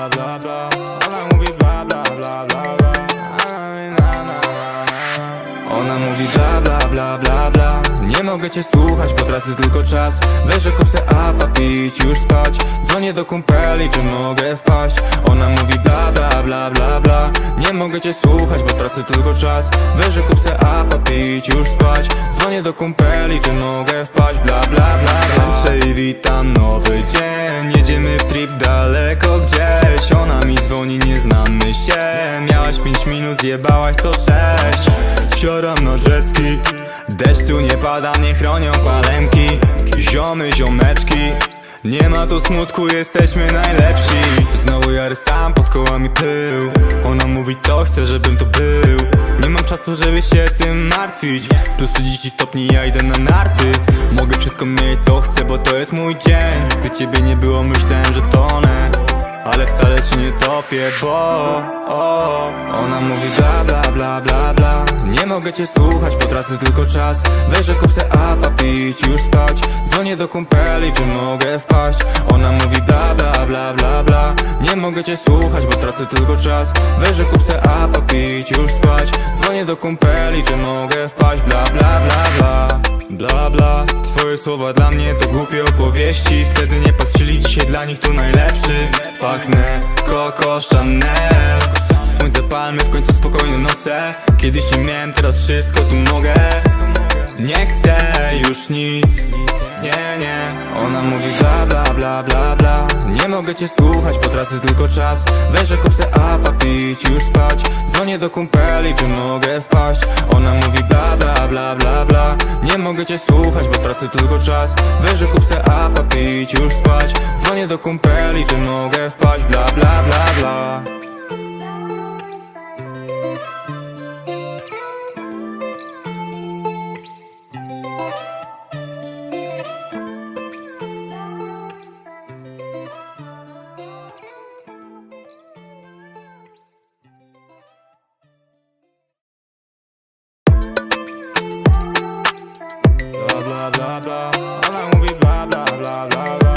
bla bla bla. Ona mówi bla bla bla bla bla. Ona mówi bla bla bla bla bla. Nie mogę cię słuchać, bo tracę tylko czas. Weź, że kup se apa, pić, już spać. Dzwonię do kumpeli, czy mogę wpaść. Ona mówi bla bla bla bla bla. Nie mogę cię słuchać, bo tracę tylko czas. Weź, że kup se apa, pić, już spać. Dzwonię do kumpeli, czy mogę wpaść. Bla bla bla bla. I witam nowy dzień. Jedziemy w trip daleko gdzieś. Ona mi dzwoni, nie znamy się. Miałaś 5 minut, zjebałaś, to cześć. Sioram na jetski. Deszczu nie pada, nie chronią palemki. Ziomy, ziomeczki. Nie ma tu smutku, jesteśmy najlepsi. Znowu jar sam, pod kołami pył. Ona mówi co chce, żebym tu był. Nie mam czasu, żeby się tym martwić. Plus 30 stopni, ja idę na narty. Mogę wszystko mieć co chcę, bo to jest mój dzień. Gdy ciebie nie było, myślałem, że tonę. Ale wcale się nie topię, bo ona mówi bla bla bla bla bla. Nie mogę cię słuchać, bo tracę tylko czas. Weź, że kup se apa, pić, już spać. Dzwonię do kumpeli, czy mogę wpaść. Ona mówi bla bla bla bla bla. Nie mogę cię słuchać, bo tracę tylko czas. Weź, że kup se apa, pić, już spać. Dzwonię do kumpeli, czy mogę wpaść. Bla bla bla bla. Bla bla, twoje słowa dla mnie to głupie opowieści. Wtedy nie patrzyli, dzisiaj dla nich to najlepszy. Pachnę Coco Chanel. Słońce, palmy, w końcu spokojne noce. Kiedyś nie miałem, teraz wszystko tu mogę. Nie chcę już nic, nie, nie. Ona mówi bla bla bla bla bla. Nie mogę cię słuchać, bo tracę tylko czas. Weź, że kup se apa, pić, już spać. Dzwonię do kumpeli, czy mogę wpaść. Ona mówi bla bla bla bla bla. Nie mogę cię słuchać, bo tracę tylko czas. Weź, że kup se apa, pić, już spać. Dzwonię do kumpeli, czy mogę wpaść. Bla bla bla bla. Bla bla bla, ona mówi bla bla bla bla bla.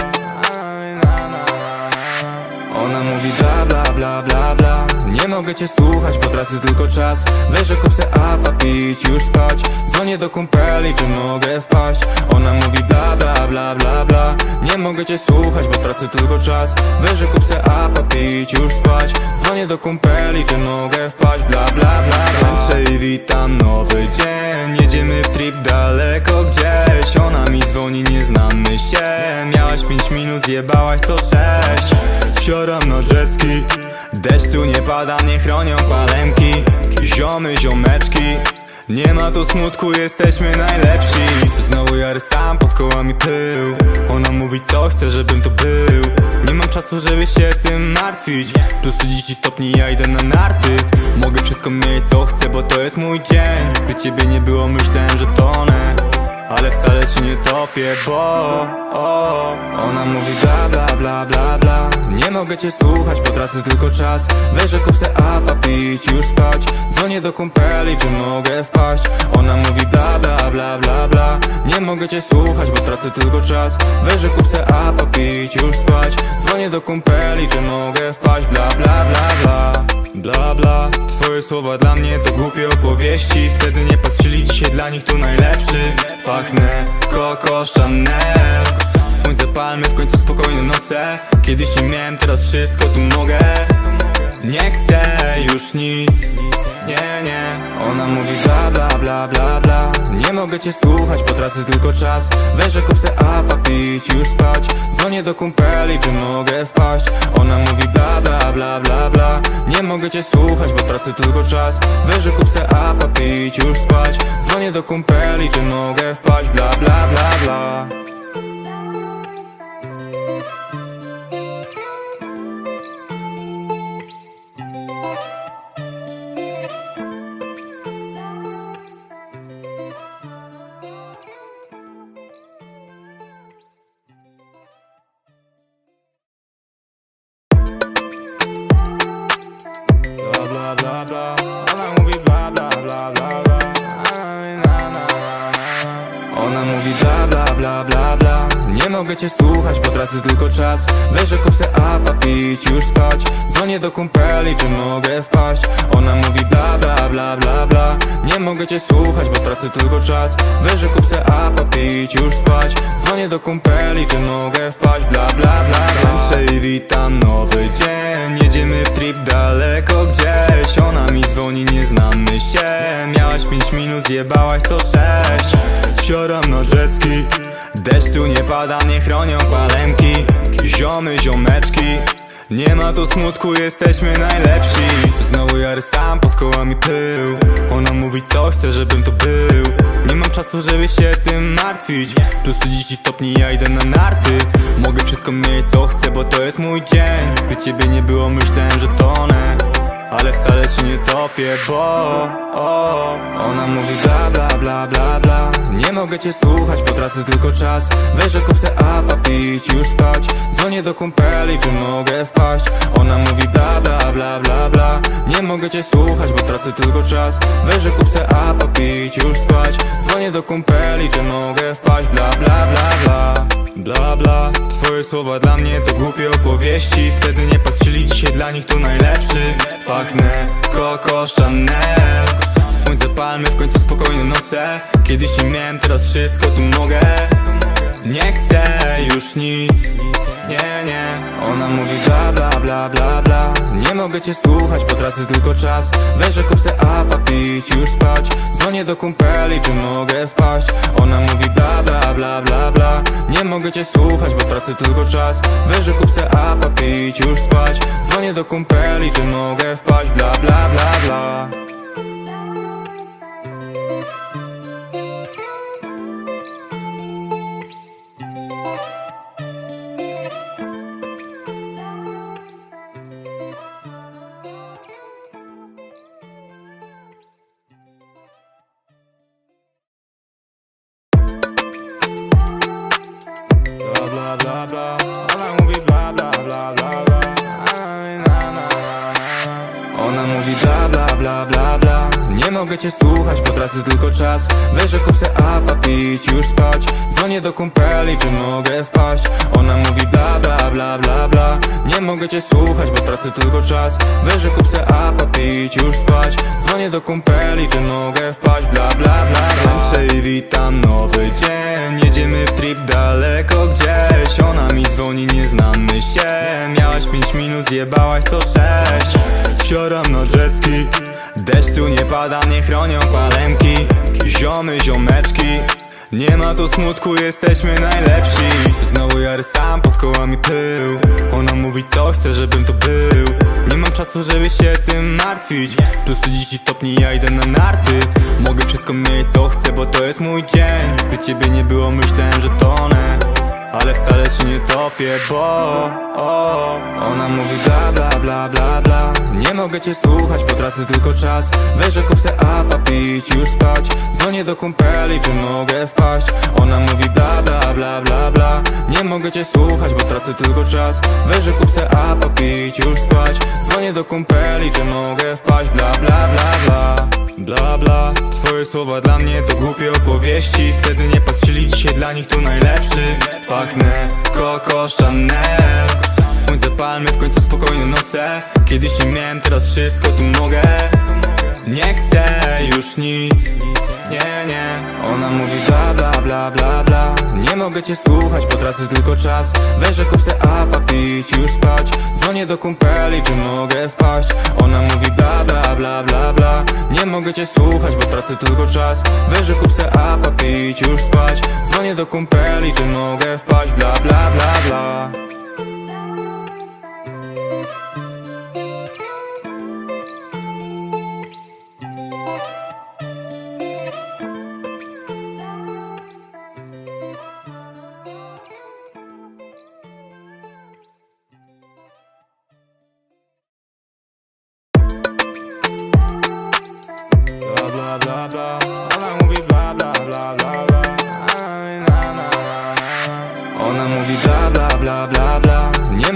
Ona mówi bla bla bla bla bla. Nie mogę cię słuchać, bo tracę tylko czas. Weź, że kup se apa, pić, już spać. Dzwonię do kumpeli, czy mogę wpaść. Ona mówi bla bla bla bla bla. Nie mogę cię słuchać, bo tracę tylko czas. Weź, że kup se apa, pić, już spać. Dzwonię do kumpeli, czy mogę wpaść. Bla bla bla bla. I witam nowy dzień. Jedziemy w trip daleko gdzieś. Ona mi dzwoni, nie znamy się. Miałaś 5 minut, zjebałaś, to cześć. Sioram na jetski. Deszczu nie pada, nie chronią palemki. Ziomy, ziomeczki. Nie ma tu smutku, jesteśmy najlepsi. Znowu jar sam, pod kołami pył. Ona mówi co chce, żebym tu był. Nie mam czasu, żeby się tym martwić. Plus 30 stopni, ja idę na narty. Mogę wszystko mieć co chcę, bo to jest mój dzień. Gdy ciebie nie było, myślałem, że tonę. Ale wcale się nie topię, bo ona mówi bla bla bla bla bla. Nie mogę cię słuchać, bo tracę tylko czas. Weź, że kup se apa, pić, już spać. Dzwonię do kumpeli, czy mogę wpaść. Ona mówi bla bla bla bla bla. Nie mogę cię słuchać, bo tracę tylko czas. Weź, że kup se apa, pić, już spać. Dzwonię do kumpeli, czy mogę wpaść. Bla bla bla bla. Bla bla, twoje słowa dla mnie to głupie opowieści. Wtedy nie patrzyli, dzisiaj dla nich to najlepszy. Pachnę Coco Chanel. Słońce, palmy, w końcu spokojne noce. Kiedyś nie miałem, teraz wszystko tu mogę. Nie chcę już nic, nie, nie. Ona mówi bla bla bla bla bla. Nie mogę cię słuchać, bo tracę tylko czas. Weź, że kup se apa, pić, już spać. Dzwonię do kumpeli, czy mogę wpaść. Ona mówi bla bla bla bla bla. Nie mogę cię słuchać, bo tracę tylko czas. Weź, że kup se apa, pić, już spać. Dzwonię do kumpeli, czy mogę wpaść. Bla bla bla bla. Bla bla bla, ona mówi bla bla bla bla bla. Ona mówi bla bla bla bla bla. Nie mogę cię słuchać, bo tracę tylko czas. Weź, że kup se apa, pić, już spać. Dzwonię do kumpeli, czy mogę wpaść. Ona mówi bla bla bla bla bla. Nie mogę cię słuchać, bo tracę tylko czas. Weź, że kup se apa, pić, już spać. Dzwonię do kumpeli, czy mogę wpaść. Bla bla bla bla. Tańczę i witam nowy dzień. Jedziemy w trip daleko gdzieś. Ona mi dzwoni, nie znamy się. Miałaś 5 minut, zjebałaś to cześć. Sioram na jetski. Deszcz tu nie pada, nie chronią palemki. Ziomy, ziomeczki, nie ma tu smutku, jesteśmy najlepsi. Znowu jary sam, pod kołami pył. Ona mówi co chce, żebym to był. Nie mam czasu, żeby się tym martwić. Plus 30 stopni, ja idę na narty. Mogę wszystko mieć co chcę, bo to jest mój dzień. Gdy ciebie nie było, myślałem, że tonę, ale wcale ci nie topię, bo ona mówi bla bla bla bla bla. Nie mogę cię słuchać, bo tracę tylko czas. Weź, że kup se apa, pić, już spać. Dzwonię do kumpeli, czy mogę wpaść. Ona mówi bla bla bla bla bla. Nie mogę cię słuchać, bo tracę tylko czas. Weź, że kup se apa, pić, już spać. Dzwonię do kumpeli, czy mogę wpaść. Bla bla bla bla. bla bla. Twoje słowa dla mnie to głupie opowieści. Wtedy nie patrzyli, dzisiaj dla nich to najlepszy. Pachnę Coco Chanel. Słońce, palmy, w końcu spokojne noce. Kiedyś nie miałem, teraz wszystko tu mogę. Nie chcę już nic, nie, nie. Ona mówi bla bla bla bla bla. Nie mogę cię słuchać, bo tracę tylko czas. Weź, że kup se apa, pić, już spać. Dzwonię do kumpeli, czy mogę wpaść. Ona mówi bla bla bla bla bla. Nie mogę cię słuchać, bo tracę tylko czas. Weź, że kup se apa, pić, już spać. Dzwonię do kumpeli, czy mogę wpaść. Bla bla bla bla. Bla bla bla, ona mówi bla bla bla bla bla. Ona mówi bla bla bla bla bla. Nie mogę cię słuchać, bo tracę tylko czas. Weź, że kup se apa, pić, już spać. Dzwonię do kumpeli, czy mogę wpaść. Ona mówi bla bla bla bla bla. Nie mogę cię słuchać, bo tracę tylko czas. Weź, że kup se apa, pić, już spać. Dzwonię do kumpeli, czy mogę wpaść. Bla bla bla bla. Tańczę i witam nowy dzień. Jedziemy w trip daleko gdzieś. Ona mi dzwoni, nie znamy się. Miałaś 5 minut, zjebałaś to cześć. Sioram na jetski. Deszcz tu nie pada, nie chronią palemki. Ziomy, ziomeczki, nie ma tu smutku, jesteśmy najlepsi. Znowu jary sam, pod kołami pył. Ona mówi co chce, żebym to był. Nie mam czasu, żeby się tym martwić. Plus 30 stopni, ja idę na narty. Mogę wszystko mieć co chcę, bo to jest mój dzień. Gdy ciebie nie było, myślałem, że tonę, ale wcale ci nie topię, bo ona mówi bla bla bla bla bla. Nie mogę cię słuchać, bo tracę tylko czas. Weź, że kup se apa, pić, już spać. Dzwonię do kumpeli, czy mogę wpaść. Ona mówi bla bla bla bla bla. Nie mogę cię słuchać, bo tracę tylko czas. Weź, że kup se apa, pić, już spać. Dzwonię do kumpeli, czy mogę wpaść. Bla bla bla bla. bla bla. Twoje słowa dla mnie to głupie opowieści. Wtedy nie patrzyli, dzisiaj dla nich to najlepszy. Pachnę Coco Chanel. Słońce, palmy, w końcu spokojne noce. Kiedyś nie miałem, teraz wszystko tu mogę. Nie chcę już nic, nie, nie. Ona mówi bla bla bla bla bla. Nie mogę cię słuchać, bo tracę tylko czas. Weź, że kup se apa, pić, już spać. Dzwonię do kumpeli, czy mogę wpaść. Ona mówi bla bla bla bla bla. Nie mogę cię słuchać, bo tracę tylko czas. Weź, że kup se apa, pić, już spać. Dzwonię do kumpeli, czy mogę wpaść. Bla bla bla bla. Bla bla bla, ona mówi bla bla bla bla bla. Ona mówi bla bla bla bla bla. Nie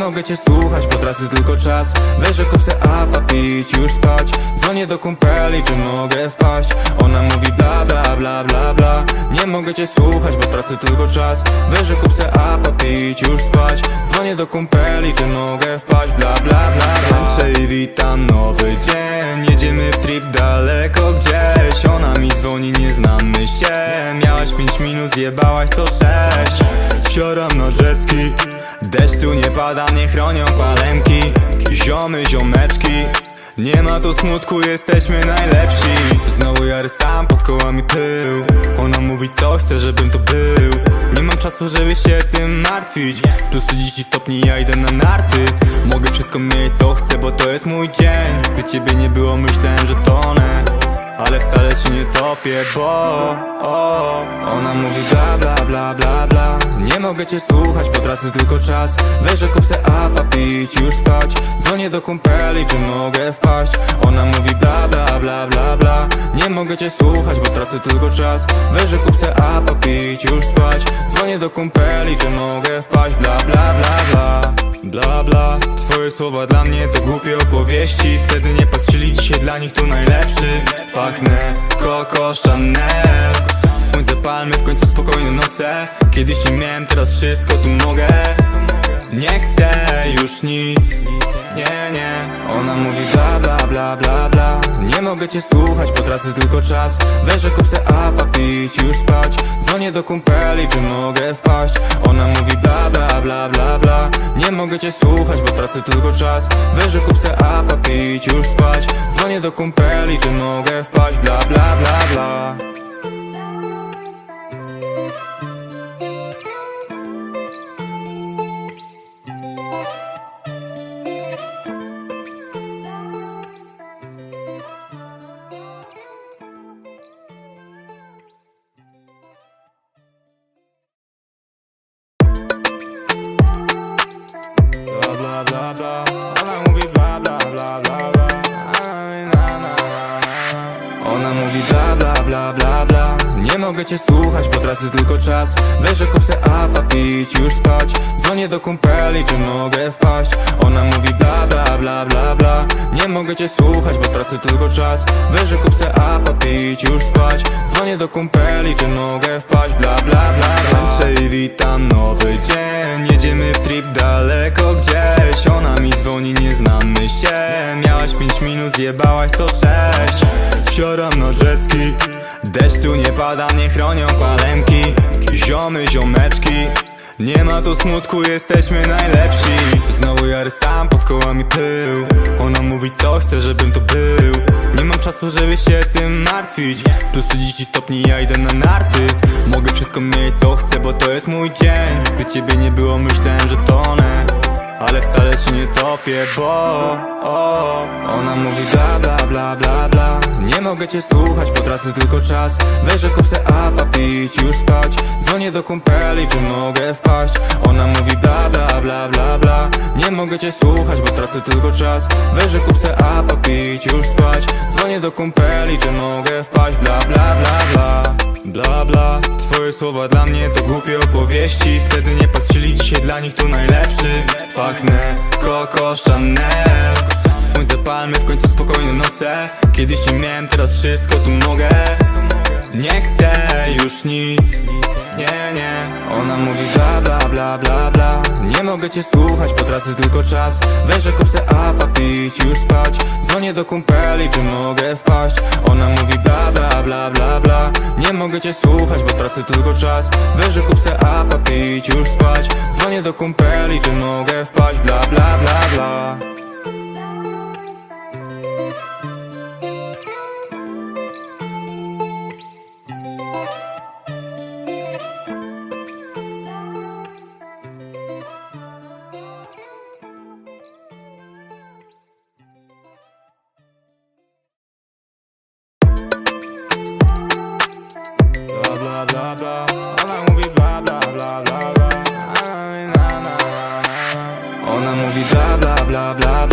mogę cię słuchać, bo tracę tylko czas. Weź, że kup se apa, pić, już spać. Dzwonię do kumpeli, czy mogę wpaść. Ona mówi bla bla bla bla bla. Nie mogę cię słuchać, bo tracę tylko czas. Weź, że kup se apa, pić, już spać. Dzwonię do kumpeli, czy mogę wpaść. Bla bla bla bla. Tańczę i witam nowy dzień. Jedziemy w trip daleko gdzieś. Ona mi dzwoni, nie znamy się. Miałaś 5 minut, zjebałaś to cześć. Sioram na jetski. Deszcz tu nie pada, nie chronią palemki. Ziomy, ziomeczki, nie ma tu smutku, jesteśmy najlepsi. Znowu ja sam, pod kołami pył. Ona mówi co chce, żebym to był. Nie mam czasu, żeby się tym martwić. Plus 30 stopni, ja idę na narty. Mogę wszystko mieć co chcę, bo to jest mój dzień. Gdy ciebie nie było, myślałem, że tonę, ale wcale się nie topię, bo ona mówi bla bla bla bla bla. Nie mogę cię słuchać, bo tracę tylko czas. Weź, że kup se apa, pić, już spać. Dzwonię do kumpeli, czy mogę wpaść. Ona mówi bla bla bla bla bla. Nie mogę cię słuchać, bo tracę tylko czas. Weź, że kup se apa, pić, już spać. Dzwonię do kumpeli, czy mogę wpaść. Bla bla bla bla. bla bla, twoje słowa dla mnie to głupie opowieści. Wtedy nie patrzyli, dzisiaj dla nich tu najlepszy. Pachnę Coco Chanel. Słońce, palmy, w końcu spokojne noce. Kiedyś nie miałem, teraz wszystko tu mogę. Nie chcę już nic, nie, nie. Ona mówi bla bla bla bla bla. Nie mogę cię słuchać, bo tracę tylko czas. Weź, że kup se apa, pić, już spać. Dzwonię do kumpeli, czy mogę wpaść. Ona mówi bla bla bla bla bla. Nie mogę cię słuchać, bo tracę tylko czas. Weź, że kup se apa, pić, już spać. Dzwonię do kumpeli, czy mogę wpaść. Bla bla bla bla. Bla bla bla, ona mówi bla bla bla bla bla. Ona mówi bla bla bla bla bla. Nie mogę cię słuchać, bo tracę tylko czas. Weź, że kup se apa, pić, już spać. Dzwonię do kumpeli, czy mogę wpaść. Ona mówi bla bla bla bla bla. Nie mogę cię słuchać, bo tracę tylko czas. Weź, że kup se apa, pić, już spać. Dzwonię do kumpeli, czy mogę wpaść. Bla bla bla bla. Tańczę i witam nowy dzień. Jedziemy w trip daleko gdzieś. Ona mi dzwoni, nie znamy się. Miałaś 5 minut, zjebałaś to cześć. Sioram na jetski. Deszcz tu nie pada, nie chronią palemki. Ziomy, ziomeczki, nie ma tu smutku, jesteśmy najlepsi. Znowu ja sam, pod kołami pył. Ona mówi co chce, żebym to był. Nie mam czasu, żeby się tym martwić. Plus 30 stopni, ja idę na narty. Mogę wszystko mieć co chcę, bo to jest mój dzień. Gdy ciebie nie było, myślałem, że tonę, ale wcale się nie topię, bo ona mówi bla bla bla bla bla. Nie mogę cię słuchać, bo tracę tylko czas. Weź, że kup se apa, pić, już spać. Dzwonię do kumpeli, czy mogę wpaść. Ona mówi bla bla bla bla bla. Nie mogę cię słuchać, bo tracę tylko czas. Weź, że kup se apa, pić, już spać. Dzwonię do kumpeli, czy mogę wpaść. Bla bla bla bla. bla bla, twoje słowa dla mnie to głupie opowieści. Wtedy nie patrzyli, dzisiaj dla nich tu najlepszy. Pachnę Coco Chanel. Słońce, palmy, w końcu spokojne noce. Kiedyś nie miałem, teraz wszystko tu mogę. Nie chcę już nic, nie, nie. Ona mówi bla bla bla bla bla. Nie mogę cię słuchać, bo tracę tylko czas. Weź, że kup se apa, pić, już spać. Dzwonię do kumpeli, czy mogę wpaść. Ona mówi bla bla bla bla bla. Nie mogę cię słuchać, bo tracę tylko czas. Weź, że kup se apa, pić, już spać. Dzwonię do kumpeli, czy mogę wpaść. Bla bla bla bla. Bla bla bla, ona mówi bla bla bla bla bla. Ona mówi bla bla bla bla bla.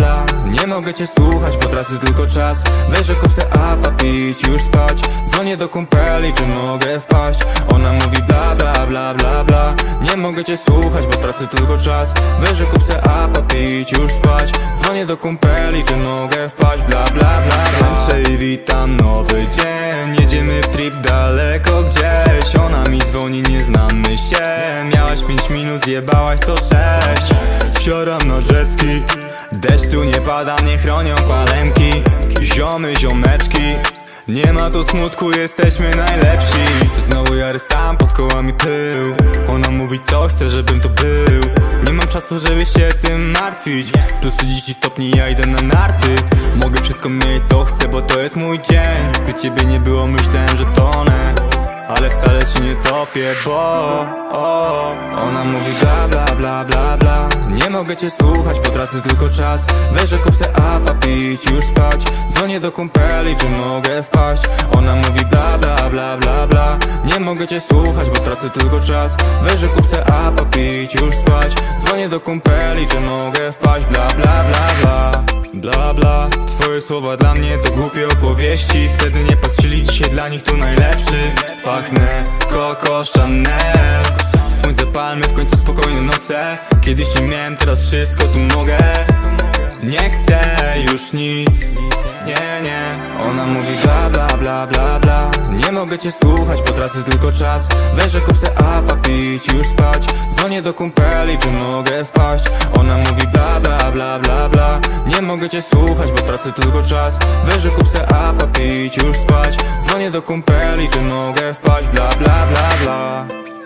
Nie mogę cię słuchać, bo tracę tylko czas. Weź, że kup se apa, pić, już spać. Dzwonię do kumpeli, czy mogę wpaść. Ona mówi bla bla bla bla bla. Nie mogę cię słuchać, bo tracę tylko czas. Weź, że kup se apa, pić, już spać. Dzwonię do kumpeli, czy mogę wpaść. Bla bla bla bla. Cześć, witam, nowy dzień. Jedziemy w trip daleko gdzieś. Ona mi dzwoni, nie znamy się. Miałaś 5 minut, zjebałaś, to cześć. Sioram na jetski. Deszcz tu nie pada, nie chronią palemki. Ziomy, ziomeczki, nie ma tu smutku, jesteśmy najlepsi. Znowu jary sam, pod kołami pył. Ona mówi co chce, żebym tu był. Nie mam czasu, żeby się tym martwić. Plus 30 stopni, ja idę na narty. Mogę wszystko mieć co chcę, bo to jest mój dzień. Gdy ciebie nie było, myślałem, że tonę, ale wcale się nie topię, bo ona mówi bla bla bla bla bla. Nie mogę cię słuchać, bo tracę tylko czas. Weź, że kup se apa, pić, już spać. Dzwonię do kumpeli, czy mogę wpaść. Ona mówi bla bla bla bla bla. Nie mogę cię słuchać, bo tracę tylko czas. Weź, że kup se apa, pić, już spać. Dzwonię do kumpeli, czy mogę wpaść. Bla bla bla bla. Bla bla, twoje słowa dla mnie to głupie opowieści. Wtedy nie patrzyli, dzisiaj dla nich to najlepszy. Pachnę Coco Chanel. Słońce, palmy, w końcu spokojne noce. Kiedyś nie miałem, teraz wszystko tu mogę. Nie chcę już nic, nie, nie. Ona mówi bla bla bla bla bla. Nie mogę cię słuchać, bo tracę tylko czas. Weź, że kup se apa, pić, już spać. Dzwonię do kumpeli, czy mogę wpaść. Ona mówi bla bla bla bla bla. Nie mogę cię słuchać, bo tracę tylko czas. Weź, że kup se apa, pić, już spać. Dzwonię do kumpeli, czy mogę wpaść. Bla bla bla bla.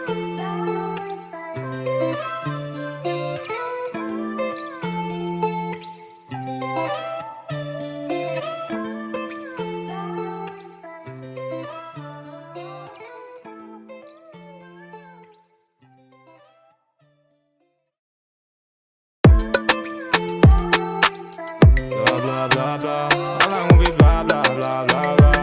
Bla bla bla, ona mówi bla bla bla bla bla.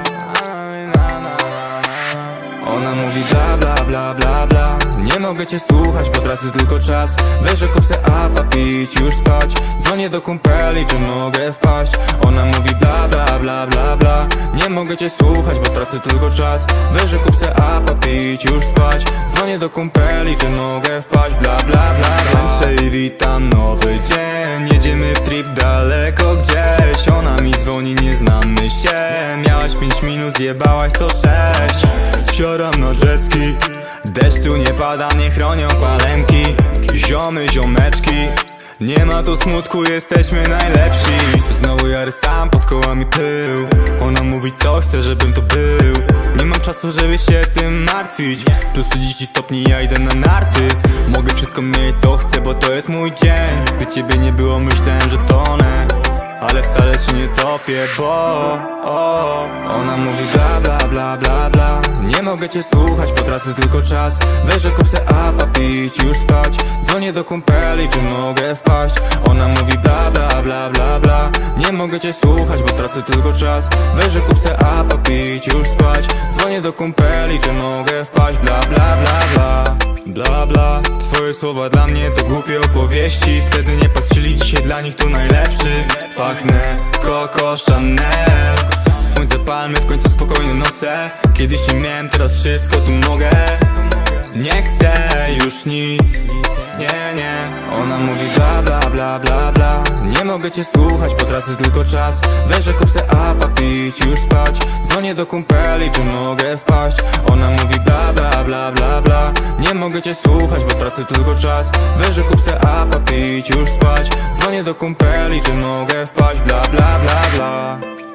Ona mówi bla bla bla bla bla. Nie mogę cię słuchać, bo tracę tylko czas. Weź, że kup se apa, pić, już spać. Dzwonię do kumpeli, czy mogę wpaść. Ona mówi bla bla bla bla bla. Nie mogę cię słuchać, bo tracę tylko czas. Weź, że kup se apa, pić, już spać. Dzwonię do kumpeli, czy mogę wpaść. Bla bla bla bla. Cześć, witam, nowy dzień. Jedziemy w trip daleko gdzieś. Ona mi dzwoni, nie znamy się. Miałaś 5 minut, zjebałaś, to cześć. Sioram na jetski. Deszcz tu nie pada, nie chronią palemki. Ziomy, ziomeczki, nie ma tu smutku, jesteśmy najlepsi. Znowu jary sam, pod kołami pył. Ona mówi co chce, żebym tu był. Nie mam czasu, żeby się tym martwić. Plus 30 stopni, ja idę na narty. Mogę wszystko mieć co chcę, bo to jest mój dzień. Gdy ciebie nie było, myślałem, że tonę, ale wcale się nie topię, bo ona mówi bla bla bla bla bla. Nie mogę cię słuchać, bo tracę tylko czas. Weź, że kup se apa, pić, już spać. Dzwonię do kumpeli, czy mogę wpaść. Ona mówi bla bla bla bla bla. Nie mogę cię słuchać, bo tracę tylko czas. Weź, że kup se apa, pić, już spać. Dzwonię do kumpeli, czy mogę wpaść. Bla bla bla bla. Bla bla, twoje słowa dla mnie to głupie opowieści. Wtedy nie patrzyli, dzisiaj dla nich to najlepszy. Pachnę Coco Chanel. Słońce, palmy, w końcu spokojne noce. Kiedyś nie miałem, teraz wszystko tu mogę. Nie chcę już nic, nie, nie. Ona mówi bla bla bla bla bla. Nie mogę cię słuchać, bo tracę tylko czas. Weź, że kup se apa, pić, już spać. Dzwonię do kumpeli, czy mogę wpaść. Ona mówi bla bla bla bla bla. Nie mogę cię słuchać, bo tracę tylko czas. Weź, że kup se apa, pić, już spać. Dzwonię do kumpeli, czy mogę wpaść. Bla bla bla bla.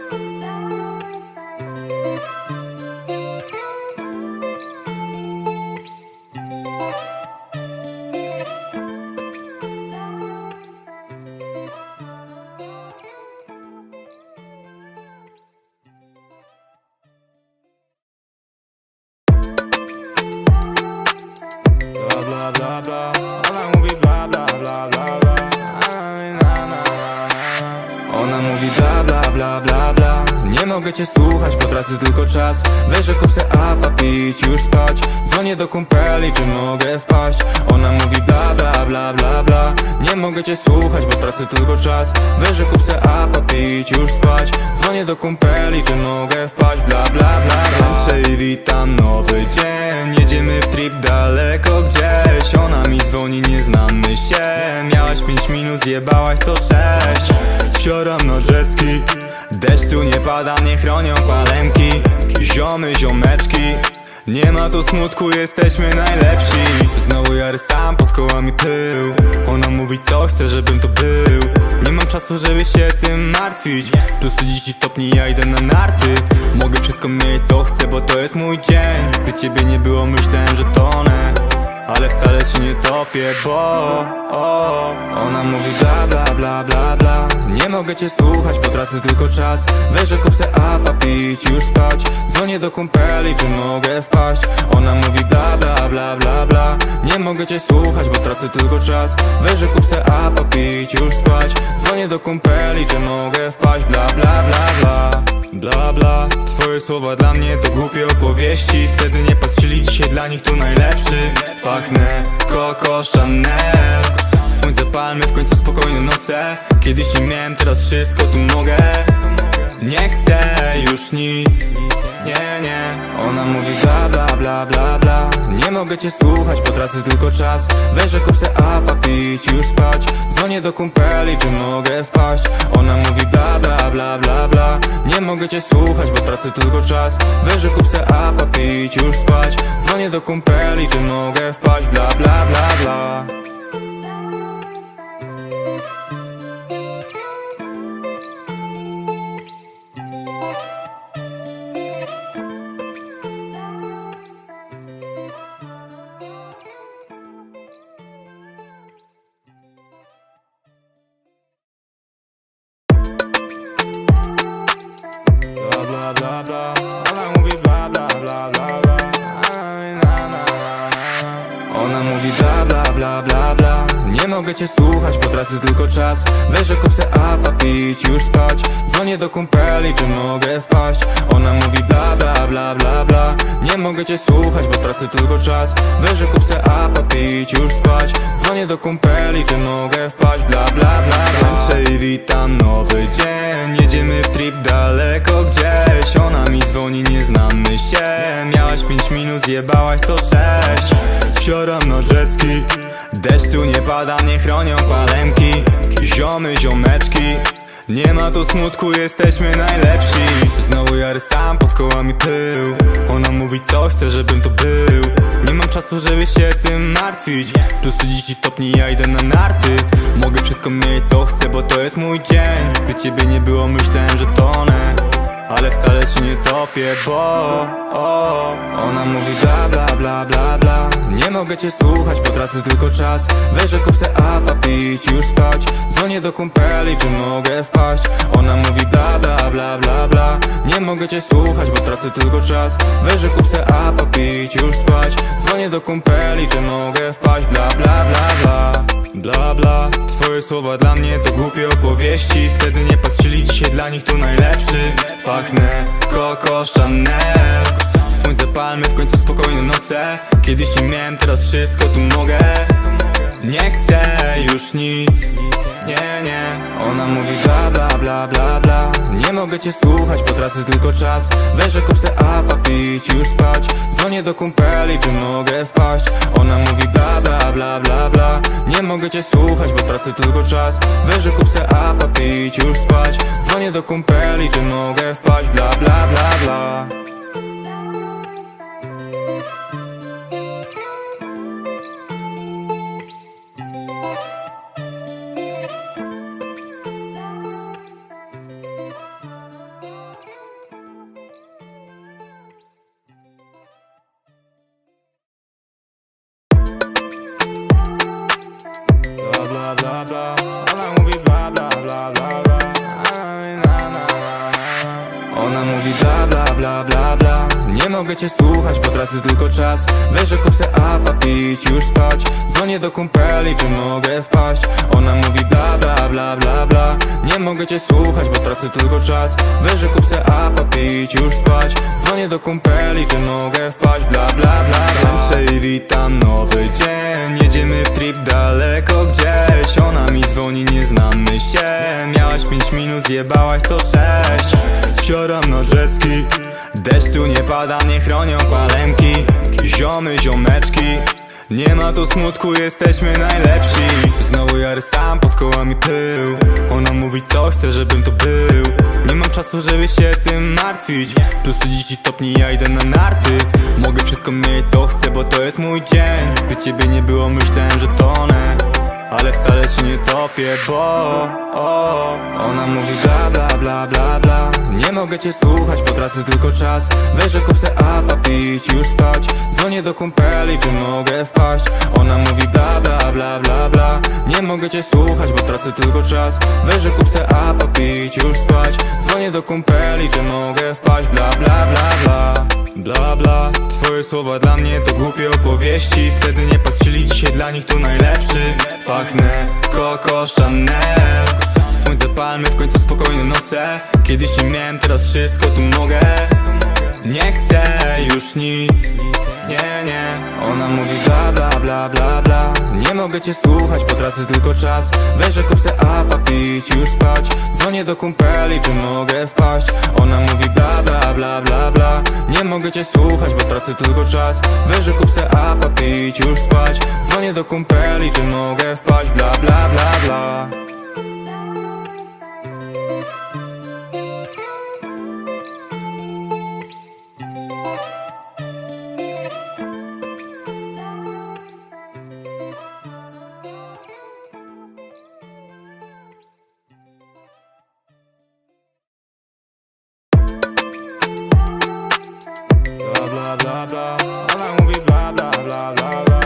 Bla bla bla, ona mówi bla bla bla bla bla. Ona mówi bla bla bla bla bla. Nie Nie mogę cię słuchać, bo tracę tylko czas. Weź, że kup se apa, pić, już spać. Dzwonię do kumpeli, czy mogę wpaść. Ona mówi bla bla bla bla bla. Nie mogę cię słuchać, bo tracę tylko czas. Weź, że kup se apa, pić, już spać. Dzwonię do kumpeli, czy mogę wpaść. Bla bla bla bla. Tańczę i witam nowy dzień. Jedziemy w trip daleko gdzieś. Ona mi dzwoni, nie znamy się. Miałaś 5 minut, zjebałaś to cześć. Sioram na jetski. Deszcz tu nie pada, nie chronią palemki. Ziomy, ziomeczki. Nie ma tu smutku, jesteśmy najlepsi. Znowu jary sam, pod kołami pył. Ona mówi co chce, żebym to był. Nie mam czasu, żeby się tym martwić. Plus 30 stopni, ja idę na narty. Mogę wszystko mieć co chcę, bo to jest mój dzień. Gdy ciebie nie było, myślałem, że tonę. Ale wcale ci nie topię, bo ona mówi bla bla bla bla bla. Nie mogę cię słuchać, bo tracę tylko czas. Weź, że kup se apa, pić, już spać. Dzwonię do kumpeli, czy mogę wpaść. Ona mówi bla bla bla bla bla. Nie mogę cię słuchać, bo tracę tylko czas. Weź, że kup se apa, pić, już spać. Dzwonię do kumpeli, czy mogę wpaść. Bla bla bla bla. bla bla. Twoje słowa dla mnie to głupie opowieści. Wtedy nie patrzyli, dzisiaj dla nich tu najlepszy. Pachnę Coco Chanel. Słońce, palmy, w końcu spokojne noce. Kiedyś nie miałem, teraz wszystko tu mogę. Nie chcę już nic, nie, nie. Ona mówi bla bla bla bla bla. Nie mogę cię słuchać, bo tracę tylko czas. Weź, że kup se apa, pić, już spać. Dzwonię do kumpeli, czy mogę wpaść. Ona mówi bla bla bla bla bla. Nie mogę cię słuchać, bo tracę tylko czas. Weź, że kup se apa, pić, już spać. Dzwonię do kumpeli, czy mogę wpaść. Bla bla bla bla. Bla bla bla, ona mówi bla bla bla bla bla. Ona mówi bla bla bla bla bla. Nie mogę cię słuchać, bo tracę tylko czas. Weź, że kup se apa, pić, już spać. Dzwonię do kumpeli, czy mogę wpaść. Ona mówi bla bla bla bla bla. Nie mogę cię słuchać, bo tracę tylko czas. Weź, że kup se apa, pić, już spać. Dzwonię do kumpeli, czy mogę wpaść. Bla bla bla bla. Tańczę i witam nowy dzień. Jedziemy w trip daleko gdzieś. Ona mi dzwoni, nie znamy się. Miałaś 5 minut, zjebałaś to cześć. Sioram na jetski. Deszcz tu nie pada, nie chronią palemki. Ziomy, ziomeczki. Nie ma tu smutku, jesteśmy najlepsi. Znowu jary sam, pod kołami pył. Ona mówi co chce, żebym to był. Nie mam czasu, żeby się tym martwić. Plus 30 stopni, ja idę na narty. Mogę wszystko mieć co chcę, bo to jest mój dzień. Gdy ciebie nie było, myślałem, że tonę. Ale wcale ci nie topię, bo ona mówi bla bla bla bla bla. Nie mogę cię słuchać, bo tracę tylko czas. Weź, że kup se apa, pić, już spać. Dzwonię do kumpeli, czy mogę wpaść. Ona mówi bla bla bla bla bla. Nie mogę cię słuchać, bo tracę tylko czas. Weź, że kup se apa, pić, już spać. Dzwonię do kumpeli, czy mogę wpaść. Bla bla bla bla. bla bla. Twoje słowa dla mnie to głupie opowieści. Wtedy nie patrzyli, dzisiaj dla nich tu najlepszy. Pachnę Coco Chanel. Słońce, palmy, w końcu spokojne noce. Kiedyś nie miałem, teraz wszystko tu mogę. Nie chcę już nic, nie, nie. Ona mówi bla bla bla bla bla. Nie mogę cię słuchać, bo tracę tylko czas. Weź, że kup se apa, pić, już spać. Dzwonię do kumpeli, czy mogę wpaść. Ona mówi bla bla bla bla bla. Nie mogę cię słuchać, bo tracę tylko czas. Weź, że kup se apa, pić, już spać. Dzwonię do kumpeli, czy mogę wpaść. Bla bla bla bla. Bla bla bla, ona mówi bla bla bla bla bla. Ona mówi bla bla bla bla bla. Nie mogę cię słuchać, bo tracę tylko czas. Weź, że kup se apa, pić, już spać. Dzwonię do kumpeli, czy mogę wpaść. Ona mówi bla bla bla bla bla bla. Nie mogę cię słuchać, bo tracę tylko czas. Weź, że kup se apa, pić, już spać. Dzwonię do kumpeli, czy mogę wpaść, bla bla bla bla. Tańczę i witam nowy dzień. Jedziemy w trip daleko gdzieś. Ona mi dzwoni, nie znamy się. Miałaś 5 minut, zjebałaś, to cześć. Sioram na jetski. Deszcz tu nie pada, nie chronią palemki. Ziomy, ziomeczki, nie ma tu smutku, jesteśmy najlepsi. Znowu ja sam, pod kołami pył. Ona mówi co chce, żebym to był. Nie mam czasu, żeby się tym martwić. Plus 30 stopni, ja idę na narty. Mogę wszystko mieć co chcę, bo to jest mój dzień. Gdy ciebie nie było, myślałem, że tonę, ale wcale się nie topię, bo ona mówi bla bla bla bla bla. Nie mogę cię słuchać, bo tracę tylko czas. Weź, że kup se apa, pić, już spać. Dzwonię do kumpeli, czy mogę wpaść. Ona mówi bla bla bla bla bla. Nie mogę cię słuchać, bo tracę tylko czas. Weź, że kup se apa, pić, już spać. Dzwonię do kumpeli, czy mogę wpaść, bla bla bla bla. Bla bla, twoje słowa dla mnie to głupie opowieści. Wtedy nie patrzyli, dzisiaj dla nich tu najlepszy. Pachnę Coco Chanel. Słońce, palmy, w końcu spokojne noce. Kiedyś nie miałem, teraz wszystko tu mogę. Nie chcę już nic, nie, nie. Ona mówi bla bla bla bla bla. Nie mogę cię słuchać, bo tracę tylko czas. Weź, że kup se apa, pić, już spać. Dzwonię do kumpeli, czy mogę wpaść. Ona mówi bla bla bla bla bla. Nie mogę cię słuchać, bo tracę tylko czas. Weź, że kup se apa, pić, już spać. Dzwonię do kumpeli, czy mogę wpaść, bla bla bla bla. Bla bla bla, ona mówi bla bla bla bla bla.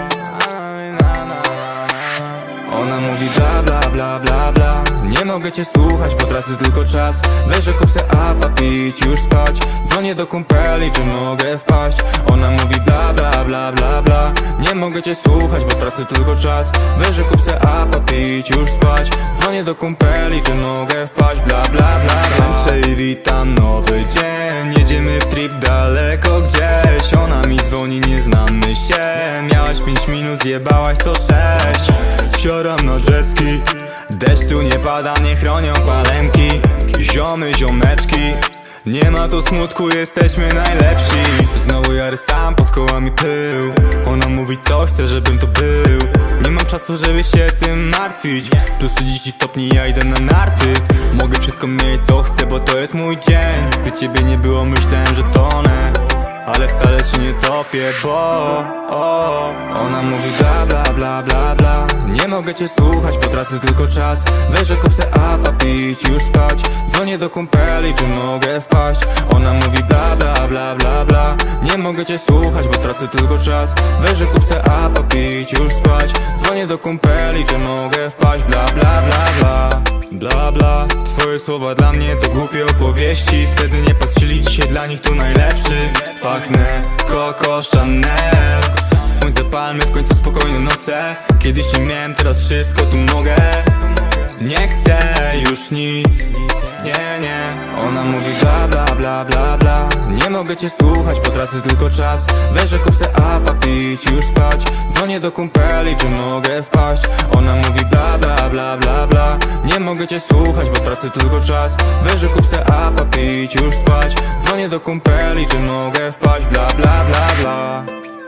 Ona mówi bla bla bla bla bla. Nie mogę cię słuchać, bo tracę tylko czas. Weź, że kup se apa, pić, już spać. Dzwonię do kumpeli, czy mogę wpaść. Ona mówi bla bla bla bla bla. Nie mogę cię słuchać, bo tracę tylko czas. Weź, że kup se apa, pić, już spać. Dzwonię do kumpeli, czy mogę wpaść, bla bla bla bla. Tańczę i witam nowy dzień. Jedziemy w trip daleko gdzieś. Ona mi dzwoni, nie znamy się. Miałaś 5 minut, zjebałaś, to cześć. Sioram na jetski. Deszcz tu nie pada, nie chronią palemki. Ziomy, ziomeczki, nie ma tu smutku, jesteśmy najlepsi. Znowu ja sam, pod kołami pył. Ona mówi co chce, żebym to był. Nie mam czasu, żeby się tym martwić. Plus 30 stopni, ja idę na narty. Mogę wszystko mieć co chcę, bo to jest mój dzień. Gdy ciebie nie było, myślałem, że tonę, ale wcale się nie topię, bo ona mówi bla bla bla bla bla. Nie mogę cię słuchać, bo tracę tylko czas. Weź, że kup se apa, pić, już spać. Dzwonię do kumpeli, czy mogę wpaść. Ona mówi bla bla bla bla bla. Nie mogę cię słuchać, bo tracę tylko czas. Weź, że kup se apa, pić, już spać. Dzwonię do kumpeli, czy mogę wpaść, bla bla bla bla. Bla bla, twoje słowa dla mnie to głupie opowieści. Wtedy nie patrzyli, dzisiaj dla nich tu najlepszy. Pachnę Coco Chanel. Słońce, palmy, w końcu spokojne noce. Kiedyś nie miałem, teraz wszystko tu mogę. Nie chcę już nic, nie, nie. Ona mówi bla bla bla bla bla. Nie mogę cię słuchać, bo tracę tylko czas. Weź, że kup se apa, pić, już spać. Dzwonię do kumpeli, czy mogę wpaść. Ona mówi bla bla bla bla bla. Nie mogę cię słuchać, bo tracę tylko czas. Weź, że kup se apa, pić, już spać. Dzwonię do kumpeli, czy mogę wpaść, bla bla bla bla.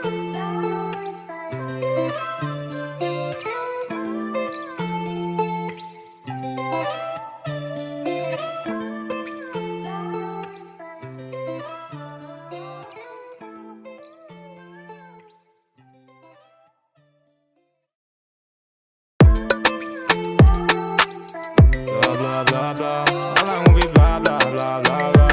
Bla bla bla, ona mówi bla bla bla bla bla.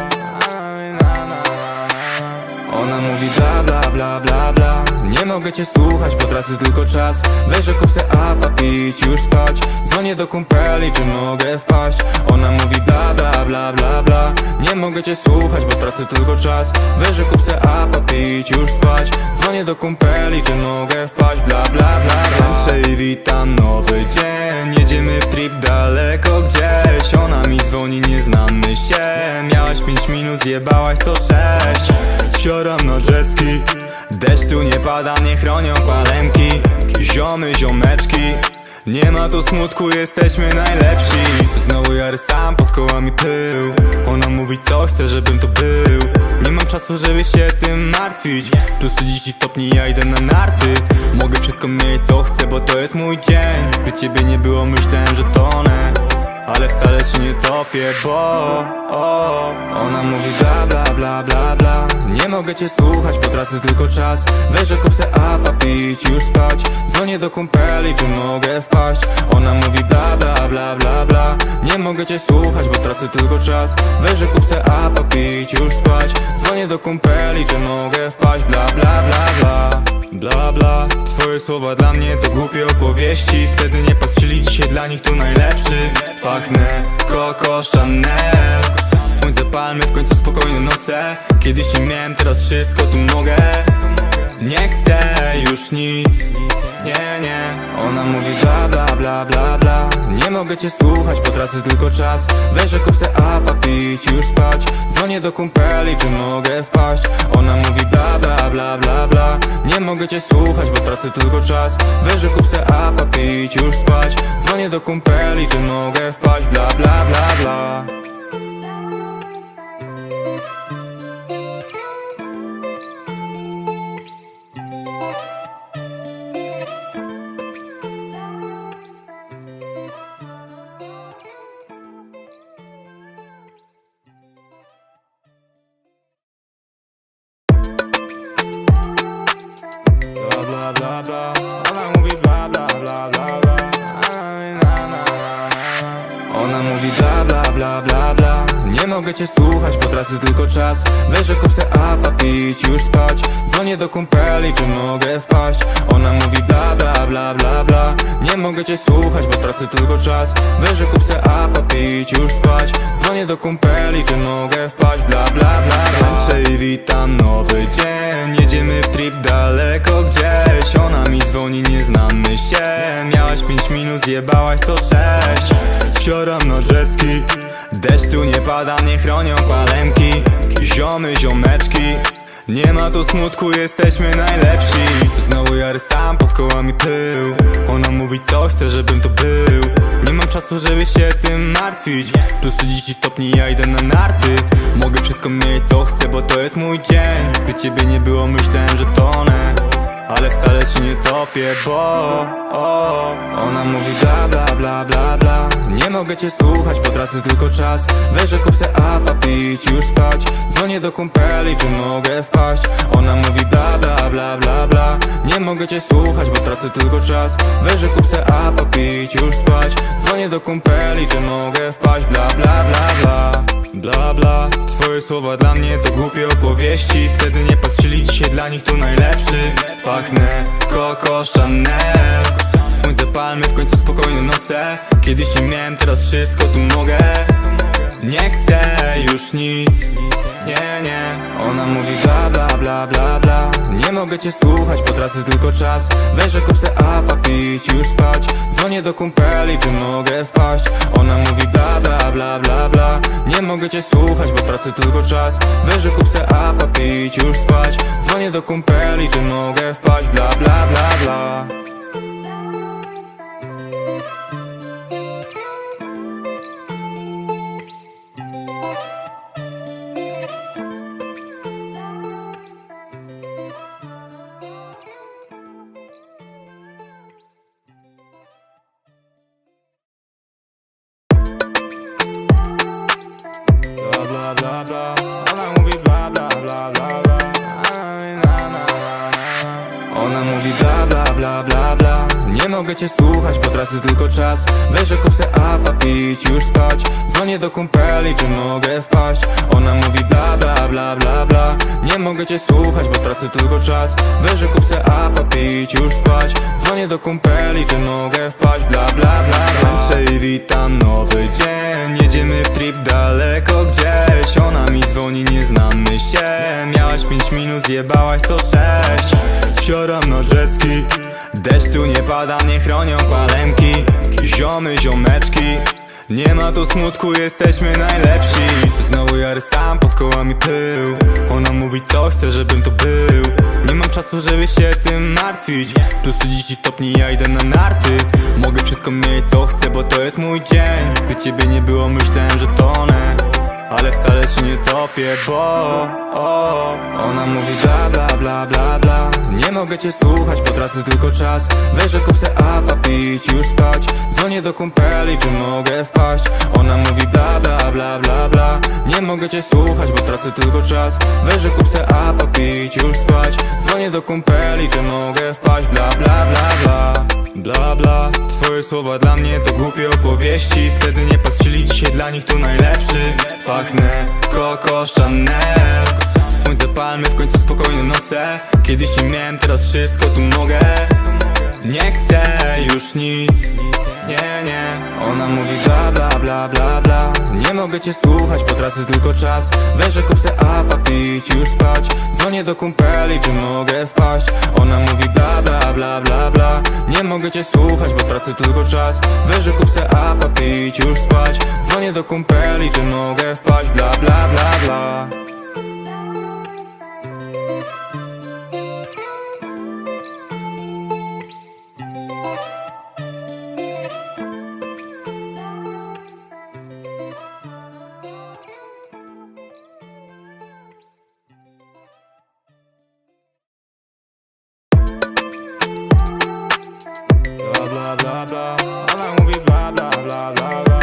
Ona mówi bla bla bla bla bla. Nie mogę cię słuchać, bo tracę tylko czas. Weź, że kup se apa, pić, już spać. Dzwonię do kumpeli, czy mogę wpaść. Ona mówi bla bla bla bla bla. Nie mogę cię słuchać, bo tracę tylko czas. Weź, że kup se apa, pić, już spać. Dzwonię do kumpeli, czy mogę wpaść, bla bla bla bla. Tańczę i witam nowy dzień. Jedziemy w trip daleko gdzieś. Ona mi dzwoni, nie znamy się. Miałaś 5 minut, zjebałaś to cześć. Sioram na jetski, deszcz tu nie pada, nie chronią palemki. Ziomy, ziomeczki, nie ma tu smutku, jesteśmy najlepsi. Znowu jary sam, pod kołami pył. Ona mówi co chce, żebym to był. Nie mam czasu, żeby się tym martwić. Plus 30 stopni, ja idę na narty. Mogę wszystko mieć co chcę, bo to jest mój dzień. Gdy ciebie nie było, myślałem, że tonę, ale wcale się nie topię, bo ona mówi bla bla bla bla bla. Nie mogę cię słuchać, bo tracę tylko czas. Weź, że kup se apa, pić, już spać. Dzwonię do kumpeli, czy mogę wpaść. Ona mówi bla bla bla bla bla. Nie mogę cię słuchać, bo tracę tylko czas. Weź, że kup se apa, pić, już spać. Dzwonię do kumpeli, czy mogę wpaść. Bla bla bla bla. Bla bla, twoje słowa dla mnie to głupie opowieści. Wtedy nie patrzyli, dzisiaj dla nich to najlepszy. Pachnę Coco Chanel. Słońce, palmy, w końcu spokojne noce. Kiedyś cię miałem, teraz wszystko tu mogę. Nie chcę już nic, nie, nie. Ona mówi bla bla bla bla bla. Nie mogę cię słuchać, bo tracę tylko czas. Weź, że kup se apa, pić, już spać. Dzwonię do kumpeli, czy mogę wpaść. Ona mówi bla bla bla bla bla. Nie mogę cię słuchać, bo tracę tylko czas. Weź, że kup se apa, pić, już spać. Dzwonię do kumpeli, czy mogę wpaść. Bla bla bla bla. Bla bla bla, ona mówi bla bla bla bla bla. Ona mówi bla bla bla bla bla. Nie mogę cię słuchać, bo tracę tylko czas. Weź, że kup se apa, pić, już spać. Dzwonię do kumpeli, czy mogę wpaść. Ona mówi bla bla bla bla bla. Nie mogę cię słuchać, bo tracę tylko czas. Weź, że kup se apa, pić, już spać. Dzwonię do kumpeli, czy mogę wpaść. Bla bla bla bla. Tańczę i witam nowy dzień. Jedziemy w trip daleko gdzieś. Ona mi dzwoni, nie znamy się. Miałaś 5 minut, zjebałaś to cześć. Sioram na jetski, deszcz tu nie pada, nie chronią palemki. Ziomy, ziomeczki, nie ma tu smutku, jesteśmy najlepsi. Znowu jary sam, pod kołami pył. Ona mówi co chce, żebym to był. Nie mam czasu, żeby się tym martwić. Plus 30 stopni, ja idę na narty. Mogę wszystko mieć co chcę, bo to jest mój dzień. Gdy ciebie nie było, myślałem, że tonę, ale wcale się nie topię, bo ona mówi bla bla bla bla bla. Nie mogę cię słuchać, bo tracę tylko czas. Weź, że kup se apa, pić, już spać. Dzwonię do kumpeli, czy mogę wpaść. Ona mówi bla bla bla bla bla. Nie mogę cię słuchać, bo tracę tylko czas. Weź, że kup se apa, pić, już spać. Dzwonię do kumpeli, czy mogę wpaść. Bla bla bla bla. Bla bla, twoje słowa dla mnie to głupie opowieści. Wtedy nie patrzyli, dzisiaj dla nich to najlepszy. Pachnę Coco Chanel. Słońce, palmy, w końcu spokojne noce. Kiedyś cię miałem, teraz wszystko tu mogę. Nie chcę już nic, nie, nie. Ona mówi bla bla bla bla bla. Nie mogę cię słuchać, bo tracę tylko czas. Weź, że kup se apa, pić, już spać. Dzwonię do kumpeli, czy mogę wpaść. Ona mówi bla bla bla bla bla. Nie mogę cię słuchać, bo tracę tylko czas. Weź, że kup se apa, pić, już spać. Dzwonię do kumpeli, czy mogę wpaść. Bla bla bla bla. Bla bla bla, ona mówi bla bla bla bla bla. Ona mówi bla bla bla bla bla. Nie mogę cię słuchać, bo tracę tylko czas. Weź, że kup se apa, pić, już spać. Dzwonię do kumpeli, czy mogę wpaść. Ona mówi bla bla bla bla bla. Nie mogę cię słuchać, bo tracę tylko czas. Weź, że kup se apa, pić, już spać. Dzwonię do kumpeli, czy mogę wpaść. Bla bla bla bla. Tańczę i witam nowy dzień. Jedziemy w trip daleko gdzieś. Ona mi dzwoni, nie znamy się. Miałaś 5 minut, zjebałaś to cześć. Sioram na jetski, Deszcz tu nie pada, nie chronią palemki. Ziomy, ziomeczki, nie ma tu smutku, jesteśmy najlepsi. Znowu jary sam, pod kołami pył. Ona mówi co chce, żebym to był. Nie mam czasu, żeby się tym martwić. Plus 30 stopni, ja idę na narty. Mogę wszystko mieć co chcę, bo to jest mój dzień. Gdy ciebie nie było, myślałem, że tonę, ale wcale się nie topię, bo ona mówi bla bla bla bla bla. Nie mogę cię słuchać, bo tracę tylko czas. Weź, że kup se apa, pić, już spać. Dzwonię do kumpeli, czy mogę wpaść? Ona mówi bla bla bla bla bla. Nie mogę cię słuchać, bo tracę tylko czas. Weź, że kup se apa, pić, już spać. Dzwonię do kumpeli, czy mogę wpaść? Bla bla bla bla. Bla bla, twoje słowa dla mnie to głupie opowieści. Wtedy nie patrzyli, dzisiaj dla nich tu najlepszy. Pachnę Coco Chanel. Słońce, palmy, w końcu spokojne noce. Kiedyś nie miałem, teraz wszystko tu mogę. Nie chcę już nic, nie, nie. Ona mówi bla bla bla bla bla. Nie mogę cię słuchać, bo tracę tylko czas. Weź, że kup se apa, pić, już spać. Dzwonię do kumpeli, czy mogę wpaść? Ona mówi bla bla bla bla bla. Nie mogę cię słuchać, bo tracę tylko czas. Weź, że kup se apa, pić, już spać. Dzwonię do kumpeli, czy mogę wpaść? Bla bla bla bla. Bla bla bla, ona mówi bla bla bla bla bla.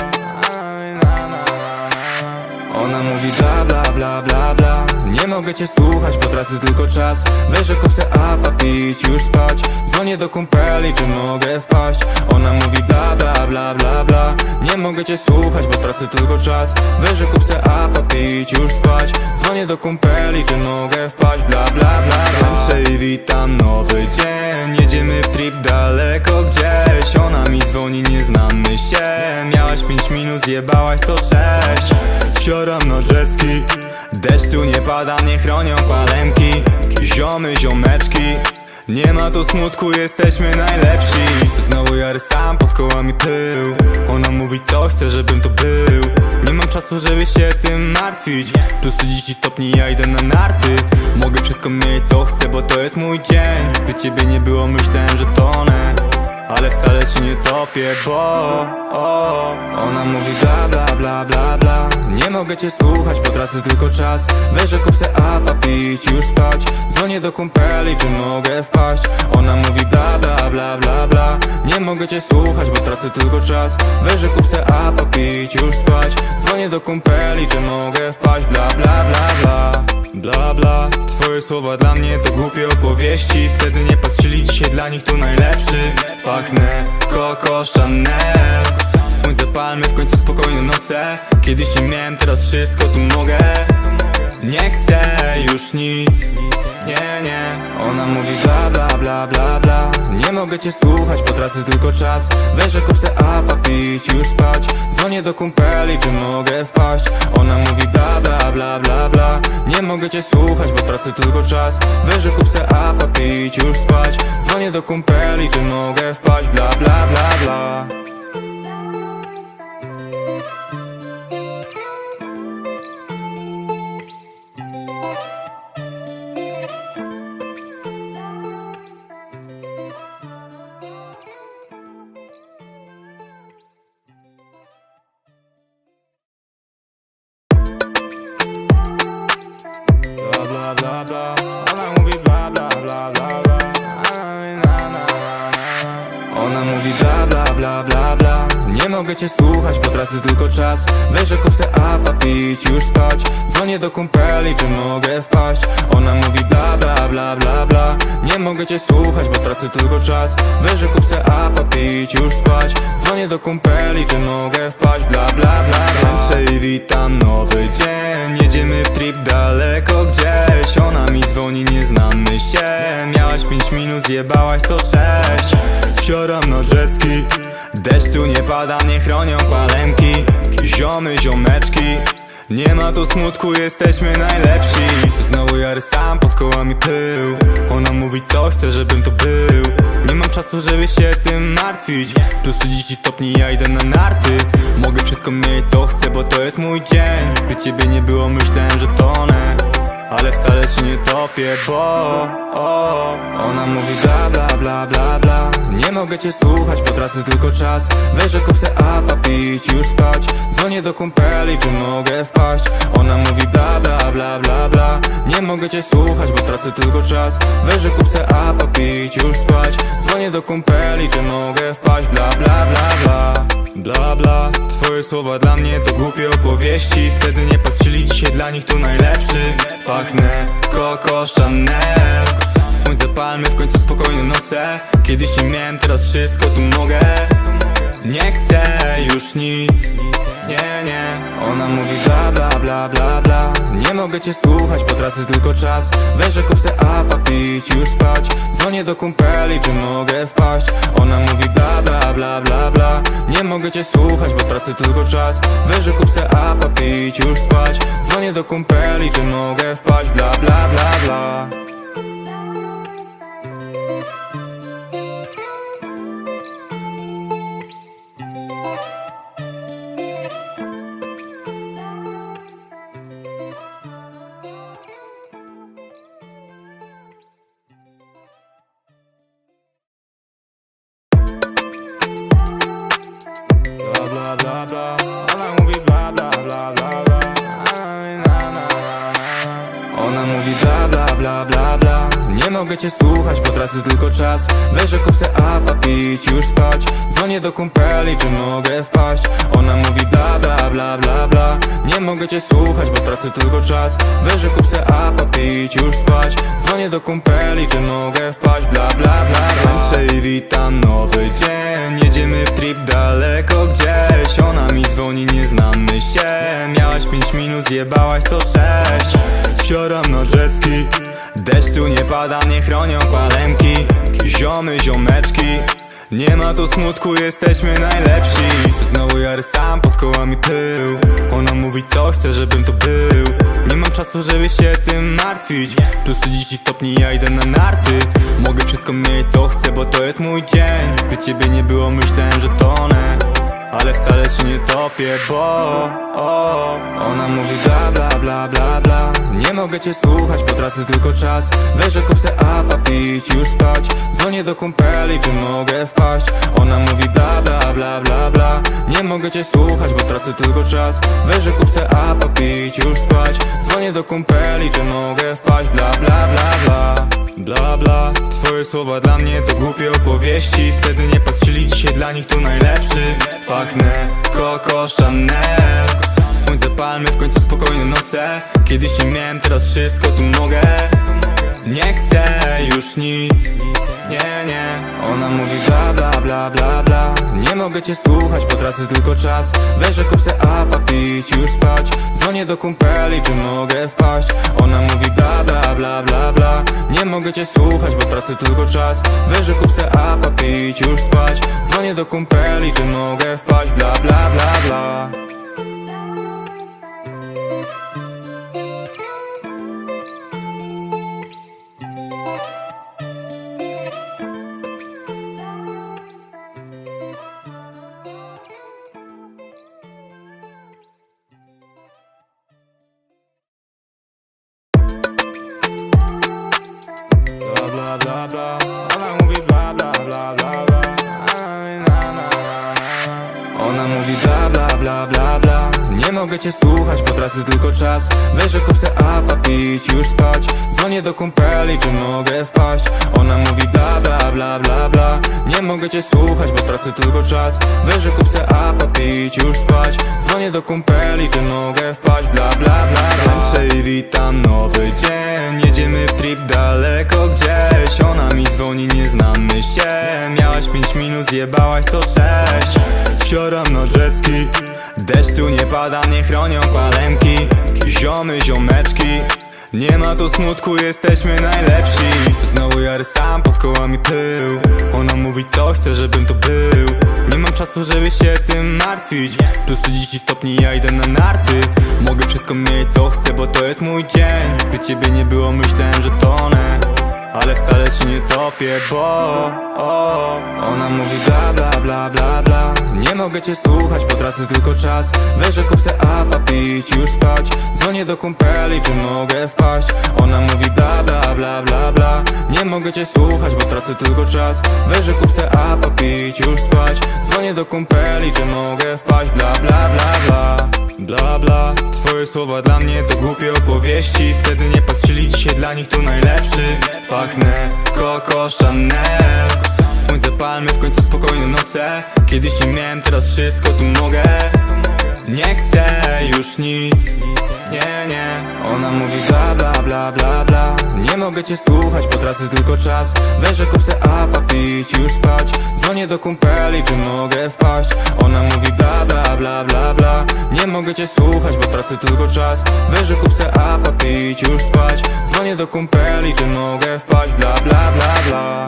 Ona mówi bla bla bla bla bla. Nie mogę cię słuchać, bo tracę tylko czas. Weź, że kup se apa, pić, już spać. Dzwonię do kumpeli, czy mogę wpaść? Ona mówi bla bla bla bla bla. Nie mogę cię słuchać, bo tracę tylko czas. Weź, że kup se apa, pić, już spać. Dzwonię do kumpeli, czy mogę wpaść? Bla bla bla bla. Tańczę i witam nowy dzień. Jedziemy w trip daleko gdzieś. Ona mi dzwoni, nie znamy się. Miałaś 5 minut, zjebałaś to cześć. Sioram na jetski. Deszcz tu nie pada, nie chronią palemki. Ziomy, ziomeczki, nie ma tu smutku, jesteśmy najlepsi. Znowu jary sam, pod kołami pył. Ona mówi co chce, żebym to był. Nie mam czasu, żeby się tym martwić. Plus 30 stopni, ja idę na narty. Mogę wszystko mieć co chcę, bo to jest mój dzień. Gdy ciebie nie było, myślałem, że tonę, ale wcale się nie topię, bo ona mówi bla bla bla bla bla. Nie mogę cię słuchać, bo tracę tylko czas. Weź, że kup se apa, pić, już spać. Dzwonię do kumpeli, czy mogę wpaść? Ona mówi bla bla bla bla bla. Nie mogę cię słuchać, bo tracę tylko czas. Weź, że kup se apa, pić, już spać. Dzwonię do kumpeli, czy mogę wpaść? Bla bla bla bla. Bla bla, twoje słowa dla mnie to głupie opowieści. Wtedy nie patrzyli, dzisiaj dla nich tu najlepszy. Pachnę Coco Chanel. Słońce, palmy, w końcu spokojne noce. Kiedyś nie miałem, teraz wszystko tu mogę. Nie chcę już nic, nie, nie. Ona mówi bla bla bla bla bla. Nie mogę cię słuchać, bo tracę tylko czas. Weź, że kup se apa, pić, już spać. Dzwonię do kumpeli, czy mogę wpaść? Ona mówi bla bla bla bla bla. Nie mogę cię słuchać, bo tracę tylko czas. Weź, że kup se apa, pić, już spać. Dzwonię do kumpeli, czy mogę wpaść? Bla bla bla bla. Bla bla bla, ona mówi bla bla bla bla bla. Ona mówi bla bla bla bla bla. Nie mogę cię słuchać, bo tracę tylko czas. Weź, że kup se apa, pić, już spać. Dzwonię do kumpeli, czy mogę wpaść? Ona mówi bla bla bla bla bla. Nie mogę cię słuchać, bo tracę tylko czas. Weź, że kup se apa, pić, już spać. Dzwonię do kumpeli, czy mogę wpaść? Bla bla bla bla. Tańczę i witam nowy dzień. Jedziemy w trip daleko gdzieś. Ona mi dzwoni, nie znamy się. Miałaś 5 minut, zjebałaś to cześć. Sioram na jetski. Deszcz tu nie pada, nie chronią palemki. Ziomy, ziomeczki, Nie ma tu smutku, jesteśmy najlepsi. Znowu ja sam, pod kołami pył. Ona mówi co chce, żebym to był. Nie mam czasu, żeby się tym martwić. Plus 30 stopni, ja idę na narty. Mogę wszystko mieć co chcę, bo to jest mój dzień. Gdy ciebie nie było, myślałem, że tonę, ale wcale się nie topię, bo ona mówi bla bla bla bla bla. Nie mogę cię słuchać, bo tracę tylko czas. Weź, że kup se apa, pić, już spać. Dzwonię do kumpeli, czy mogę wpaść. Ona mówi bla bla bla bla bla. Nie mogę cię słuchać, bo tracę tylko czas. Weź, że kup se apa, pić, już spać. Dzwonię do kumpeli, czy mogę wpaść. Bla bla bla bla. Bla bla, twoje słowa dla mnie to głupie opowieści. Wtedy nie patrzyli, dzisiaj dla nich tu najlepszy. Pachnę Coco Chanel. Słońce, palmy, w końcu spokojne noce. Kiedyś nie miałem, teraz wszystko tu mogę. Nie chcę już nic, nie, nie. Ona mówi bla bla bla bla bla. Nie mogę cię słuchać, bo tracę tylko czas. Weź, że kup se apa, pić, już spać. Dzwonię do kumpeli, czy mogę wpaść. Ona mówi bla bla bla bla bla. Nie mogę cię słuchać, bo tracę tylko czas. Weź, że kup se apa, pić, już spać. Dzwonię do kumpeli, czy mogę wpaść. Bla bla bla bla. Bla bla bla, ona mówi bla bla bla bla bla. Ona mówi bla bla bla bla bla. Nie mogę cię słuchać, bo tracę tylko czas. Weź, że kup se apa, pić, już spać. Dzwonię do kumpeli, czy mogę wpaść. Ona mówi bla bla bla bla bla. Nie mogę cię słuchać, bo tracę tylko czas. Weź, że kup se apa, pić, już spać. Dzwonię do kumpeli, czy mogę wpaść. Bla bla bla bla. Tańczę i witam nowy dzień. Jedziemy w trip daleko gdzieś. Ona mi dzwoni, nie znamy się. Miałaś 5 minut, zjebałaś to cześć. Sioram na jetski. Deszcz tu nie pada, nie chronią palemki. Ziomy, ziomeczki. Nie ma tu smutku, jesteśmy najlepsi. Znowu ja sam, pod kołami pył. Ona mówi co chce, żebym to był. Nie mam czasu, żeby się tym martwić. Plus 30 stopni, ja idę na narty. Mogę wszystko mieć co chcę, bo to jest mój dzień. Gdy ciebie nie było, myślałem, że tonę, ale wcale się nie topię, bo ona mówi bla bla bla bla bla. Nie mogę cię słuchać, bo tracę tylko czas. Weź, że kup se apa, pić, już spać. Dzwonię do kumpeli, czy mogę wpaść. Ona mówi bla bla bla bla bla. Nie mogę cię słuchać, bo tracę tylko czas. Weź, że kup se apa, pić, już spać. Dzwonię do kumpeli, czy mogę wpaść. Bla bla bla bla. Bla bla, twoje słowa dla mnie to głupie opowieści. Wtedy nie patrzyli, dzisiaj dla nich tu najlepszy. Pachnę Coco Chanel. Słońce, palmy, w końcu spokojne noce. Kiedyś nie miałem, teraz wszystko tu mogę. Nie chcę już nic, nie, nie. Ona mówi bla bla bla bla bla. Nie mogę cię słuchać, bo tracę tylko czas. Weź, że kup se apa, pić, już spać. Dzwonię do kumpeli, czy mogę wpaść. Ona mówi bla bla bla bla bla. Nie mogę cię słuchać, bo tracę tylko czas. Weź, że kup se apa, pić, już spać. Dzwonię do kumpeli, czy mogę wpaść. Bla bla bla bla. Bla bla bla, ona mówi bla bla bla bla bla. Ona mówi bla bla bla bla bla. Nie mogę cię słuchać, bo tracę tylko czas. Weź, że kup se apa, pić, już spać. Dzwonię do kumpeli, czy mogę wpaść. Ona mówi bla bla bla bla bla. Nie mogę cię słuchać, bo tracę tylko czas. Weź, że kup se apa, pić, już spać. Dzwonię do kumpeli, czy mogę wpaść. Bla bla bla bla. Tańczę i witam nowy dzień. Jedziemy w trip daleko gdzieś. Ona mi dzwoni, nie znamy się. Miałaś 5 minut, zjebałaś to cześć. Sioram na jetski. Deszcz tu nie pada, nie chronią palemki. Ziomy, ziomeczki. Nie ma tu smutku, jesteśmy najlepsi. Znowu ja sam pod kołami pył. Ona mówi co chce, żebym to był. Nie mam czasu, żeby się tym martwić. Plus 30 stopni, ja idę na narty. Mogę wszystko mieć co chcę, bo to jest mój dzień. Gdy ciebie nie było, myślałem, że tonę, ale wcale się nie topię, bo ona mówi bla bla bla bla bla. Nie mogę cię słuchać, bo tracę tylko czas. Weź, że kup se apa, pić, już spać. Dzwonię do kumpeli, czy mogę wpaść. Ona mówi bla bla bla bla bla. Nie mogę cię słuchać, bo tracę tylko czas. Weź, że kup se apa, pić, już spać. Dzwonię do kumpeli, czy mogę wpaść. Bla bla bla bla. Bla bla, twoje słowa dla mnie to głupie opowieści. Wtedy nie patrzyli, dzisiaj dla nich to najlepszy. Pachnę Coco Chanel. Słońce, palmy, w końcu spokojne noce. Kiedyś nie miałem, teraz wszystko tu mogę. Nie chcę już nic, nie, nie. Ona mówi bla bla bla bla bla. Nie mogę cię słuchać, bo tracę tylko czas. Weź, że kup se apa, pić, już spać. Dzwonię do kumpeli, czy mogę wpaść. Ona mówi bla bla bla bla bla. Nie mogę cię słuchać, bo tracę tylko czas. Weź, że kup se apa, pić, już spać. Dzwonię do kumpeli, czy mogę wpaść. Bla bla bla bla.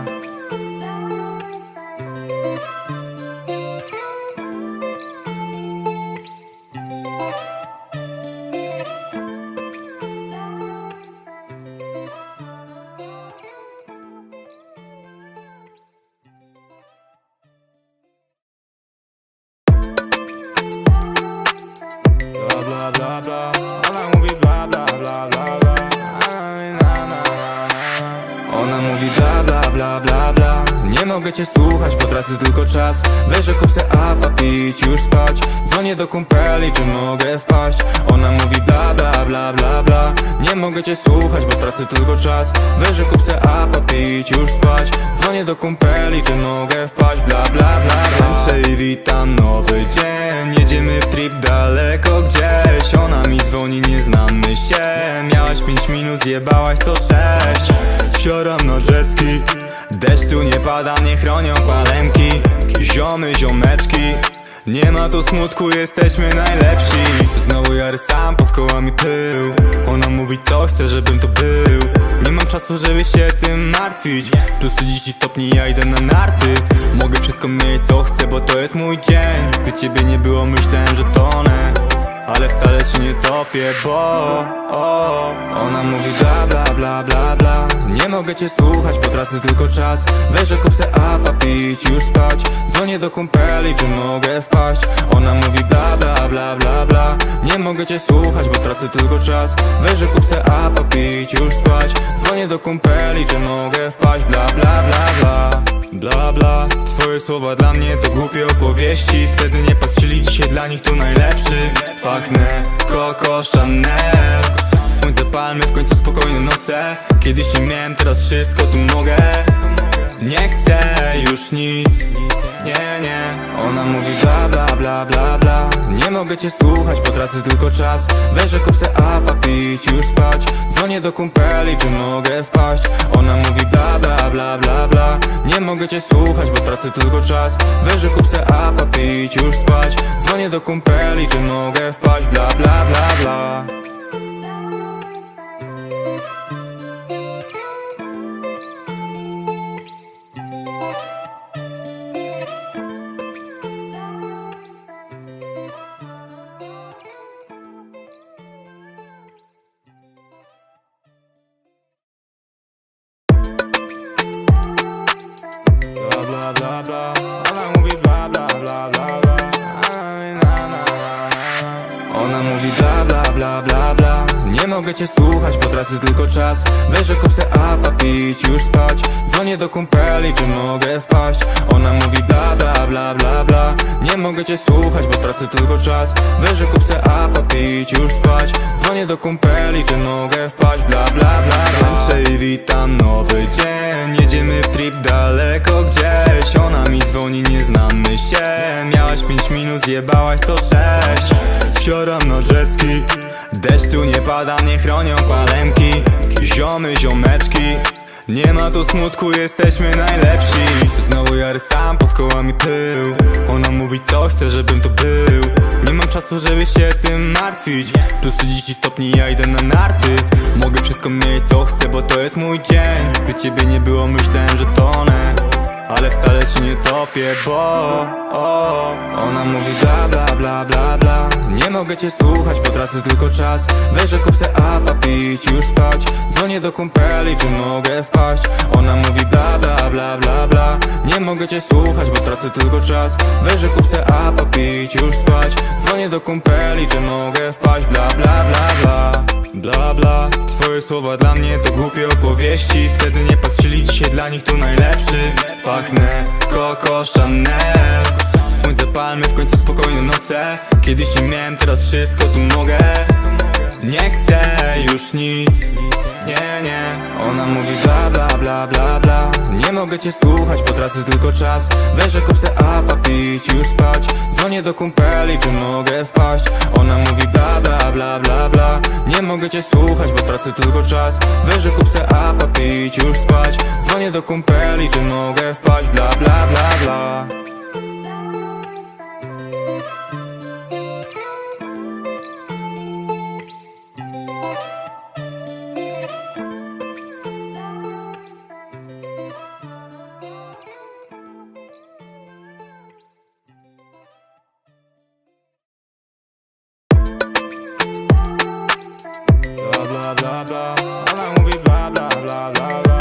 Bla bla bla, ona mówi bla bla bla bla bla. Ona mówi bla bla bla bla bla. Nie mogę cię słuchać, bo tracę tylko czas. Weź, że kup se apa, pić, już spać. Dzwonię do kumpeli, czy mogę wpaść. Ona mówi bla bla bla bla bla. Nie mogę cię słuchać, bo tracę tylko czas. Weź, że kup se apa, pić, już spać. Dzwonię do kumpeli, czy mogę wpaść. Bla bla bla bla. I witam nowy dzień. Jedziemy w trip daleko gdzieś. Ona mi dzwoni, nie znamy się. Miałaś 5 minut, zjebałaś to cześć. Sioram na jetski. Deszcz tu nie pada, nie chronią palemki. Ziomy, ziomeczki. Nie ma tu smutku, jesteśmy najlepsi. Znowu ja sam pod kołami pył. Ona mówi co chce, żebym to był. Nie mam czasu, żeby się tym martwić. Plus 30 stopni, ja idę na narty. Mogę wszystko mieć co chcę, bo to jest mój dzień. Gdy ciebie nie było, myślałem, że tonę, ale wcale się nie topię, bo ona mówi bla bla bla bla bla. Nie mogę cię słuchać, bo tracę tylko czas. Weź, że kup se apa, pić, już spać. Dzwonię do kumpeli, czy mogę wpaść. Ona mówi bla bla bla bla bla. Nie mogę cię słuchać, bo tracę tylko czas. Weź, że kup se apa, pić, już spać. Dzwonię do kumpeli, czy mogę wpaść. Bla bla bla bla. Bla bla, twoje słowa dla mnie to głupie opowieści. Wtedy nie patrzyli, dzisiaj dla nich to najlepszy. Pachnę Coco Chanel. Słońce, palmy, w końcu spokojne noce. Kiedyś nie miałem, teraz wszystko tu mogę. Nie chcę już nic, nie, nie. Ona mówi bla bla bla bla bla. Nie mogę cię słuchać, bo tracę tylko czas. Weź, że kup se apa, pić, już spać. Dzwonię do kumpeli, czy mogę wpaść. Ona mówi bla bla bla bla bla. Nie mogę cię słuchać, bo tracę tylko czas. Weź, że kup se apa, pić, już spać. Dzwonię do kumpeli, czy mogę wpaść. Bla bla bla bla. Bla bla bla, ona mówi bla bla bla bla bla. Ona mówi bla bla bla bla bla. Nie mogę cię słuchać, bo tracę tylko czas. Weź, że kup se apa, pić, już spać. Dzwonię do kumpeli, czy mogę wpaść. Ona mówi bla bla bla bla bla. Nie mogę cię słuchać, bo tracę tylko czas. Weź, że kup se apa, pić, już spać. Dzwonię do kumpeli, czy mogę wpaść. Bla bla bla bla. I witam nowy dzień. Jedziemy w trip daleko gdzieś. Ona mi dzwoni, nie znamy się. Miałaś 5 minut, zjebałaś to cześć. Sioram na jetski. Deszcz tu nie pada, nie chronią palemki. Ziomy, ziomeczki. Nie ma tu smutku, jesteśmy najlepsi. Znowu ja sam pod kołami pył. Ona mówi co chce, żebym to był. Nie mam czasu czasu, żeby się tym martwić. Plus 30 stopni, ja idę na narty. Mogę wszystko mieć co chcę, bo to jest mój dzień. Gdy ciebie nie było, myślałem, że tonę, ale wcale się nie topię, bo ona mówi bla bla bla bla bla. Nie mogę cię słuchać, bo tracę tylko czas. Weź, że kup se apa, pić, już spać. Dzwonię do kumpeli, czy mogę wpaść. Ona mówi bla bla bla bla bla. Nie mogę cię słuchać, bo tracę tylko czas. Weź, że kup se apa, pić, już spać. Dzwonię do kumpeli, czy mogę wpaść. Bla bla bla bla. Bla bla, twoje słowa dla mnie to głupie opowieści. Wtedy nie patrzyli, dzisiaj dla nich tu najlepszy. Pachnę Coco Chanel. Słońce, palmy, w końcu spokojne noce. Kiedyś cię miałem, teraz wszystko tu mogę. Nie chcę już nic, nie, nie. Ona mówi bla bla bla bla bla. Nie mogę cię słuchać, bo tracę tylko czas. Weź, że kup se apa, pić, już spać. Dzwonię do kumpeli, czy mogę wpaść. Ona mówi bla bla bla bla bla. Nie mogę cię słuchać, bo tracę tylko czas. Weź, że kup se apa, pić, już spać. Dzwonię do kumpeli, czy mogę wpaść. Bla bla bla bla. Bla bla bla, ona mówi bla bla bla bla bla.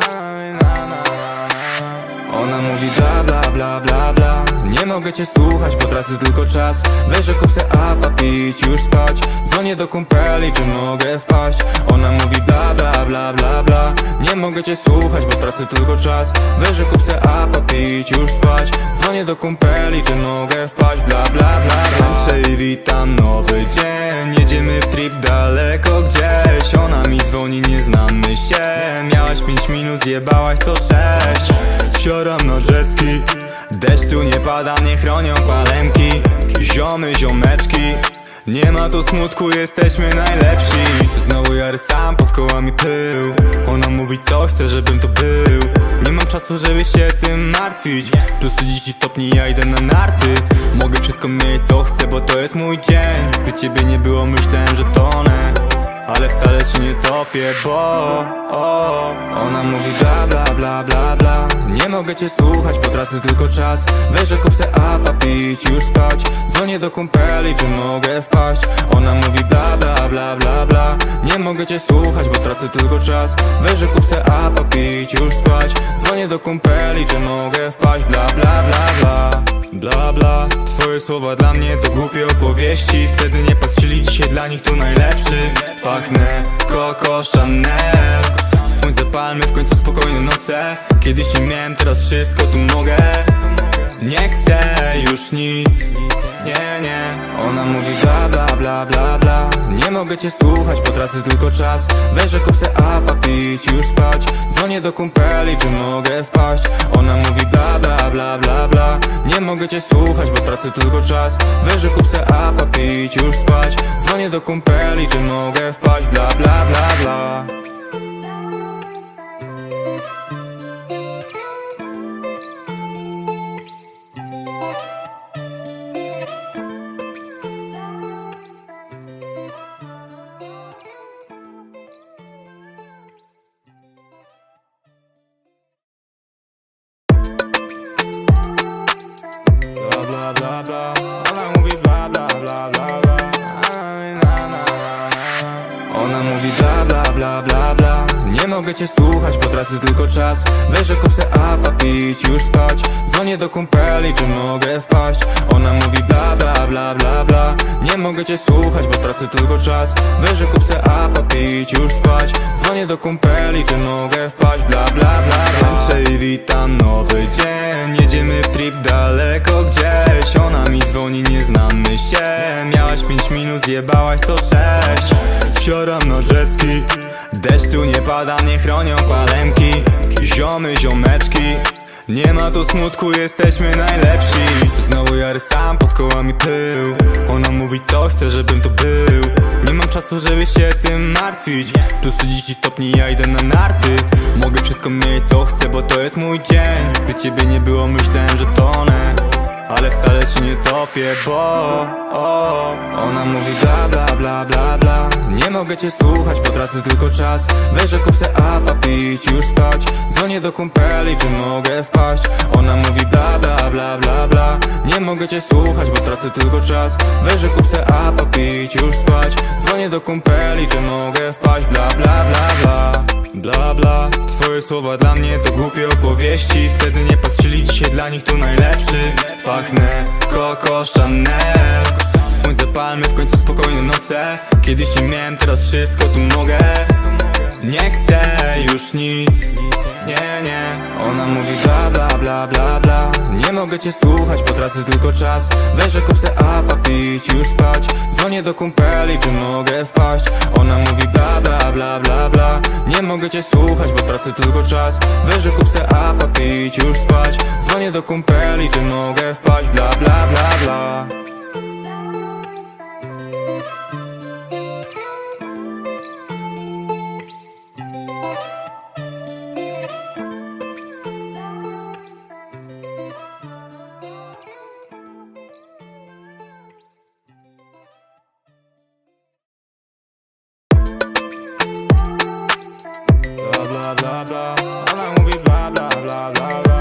Ona mówi bla bla bla bla bla. Nie mogę cię słuchać, bo tracę tylko czas. Weź, że kup se apa, pić, już spać. Dzwonię do kumpeli, czy mogę wpaść. Ona mówi bla bla bla bla bla. Nie mogę cię słuchać, bo tracę tylko czas. Weź, że kup se apa, pić, już spać. Dzwonię do kumpeli, czy mogę wpaść. Bla bla bla bla. Tańczę i witam nowy dzień. Jedziemy w trip daleko gdzieś. Ona mi dzwoni, nie znamy się. Miałaś 5 minut, zjebałaś to cześć. Sioram na jetski. Deszcz tu nie pada, nie chronią palemki. Ziomy, ziomeczki. Nie ma tu smutku, jesteśmy najlepsi. Znowu ja sam pod kołami pył. Ona mówi co chce, żebym to był. Nie mam czasu, żeby się tym martwić. Plus 30 stopni, ja idę na narty. Mogę wszystko mieć co chcę, bo to jest mój dzień. Gdy ciebie nie było, myślałem, że tonę, ale wcale się nie topię, bo ona mówi bla bla bla bla bla. Nie mogę cię słuchać, bo tracę tylko czas. Weź, że kup se apa, pić, już spać. Dzwonię do kumpeli, czy mogę wpaść. Ona mówi bla bla bla bla bla. Nie mogę cię słuchać, bo tracę tylko czas. Weź, że kup se apa, pić, już spać. Dzwonię do kumpeli, czy mogę wpaść. Bla bla bla bla. Bla bla, twoje słowa dla mnie to głupie opowieści. Wtedy nie patrzyli, dzisiaj dla nich tu najlepszy. Pachnę Coco Chanel. Słońce, palmy, w końcu spokojne noce. Kiedyś cię miałem, teraz wszystko tu mogę. Nie chcę już nic, nie, nie. Ona mówi bla bla bla bla bla. Nie mogę cię słuchać, bo tracę tylko czas. Weź, że kup se apa, pić, już spać. Dzwonię do kumpeli, czy mogę wpaść. Ona mówi bla bla bla bla bla. Nie mogę cię słuchać, bo tracę tylko czas. Weź, że kup se apa, pić, już spać. Dzwonię do kumpeli, czy mogę wpaść. Bla bla bla bla. Bla bla bla, ona mówi bla bla bla bla bla. Ona mówi bla bla bla bla bla. Nie mogę cię słuchać, bo tracę tylko czas. Weź, że kup se apa, pić, już spać. Dzwonię do kumpeli, czy mogę wpaść. Ona mówi bla bla bla bla bla. Nie mogę cię słuchać, bo tracę tylko czas. Weź, że kup se apa, pić, już spać. Dzwonię do kumpeli, czy mogę wpaść. Bla bla bla bla. Tańczę i witam nowy dzień. Jedziemy w trip daleko gdzieś. Ona mi dzwoni, nie znamy się. Miałaś 5 minut, zjebałaś to cześć. Sioram na jetski. Deszcz tu nie pada, nie chronią palemki. Ziomy, ziomeczki. Nie ma tu smutku, jesteśmy najlepsi. Znowu ja sam pod kołami pył. Ona mówi co chce, żebym to był. Nie mam czasu, żeby się tym martwić. Plus 30 stopni, ja idę na narty. Mogę wszystko mieć co chcę, bo to jest mój dzień. Gdy ciebie nie było, myślałem, że tonę, ale wcale ci nie topię, bo ona mówi bla bla bla bla bla. Nie mogę cię słuchać, bo tracę tylko czas. Weź, że kup se apa, pić, już spać. Dzwonię do kumpeli, czy mogę wpaść? Ona mówi bla bla bla bla bla. Nie mogę cię słuchać, bo tracę tylko czas. Weź, że kup se apa, pić, już spać. Dzwonię do kumpeli, czy mogę wpaść? Bla bla bla bla. Bla bla, twoje słowa dla mnie to głupie opowieści. Wtedy nie patrzyli, dzisiaj dla nich tu najlepszy. Pachnę Coco Chanel. Słońce, palmy, w końcu spokojne noce. Kiedyś cię miałem, teraz wszystko tu mogę. Nie chcę już nic, nie, nie. Ona mówi bla bla bla bla bla. Nie mogę cię słuchać, bo tracę tylko czas. Weź, że kup se apa, pić, już spać. Dzwonię do kumpeli, czy mogę wpaść? Ona mówi bla bla bla bla bla. Nie mogę cię słuchać, bo tracę tylko czas. Weź, że kup se apa, pić, już spać. Dzwonię do kumpeli, czy mogę wpaść? Bla bla bla bla. Bla bla bla, ona mówi bla bla bla bla bla.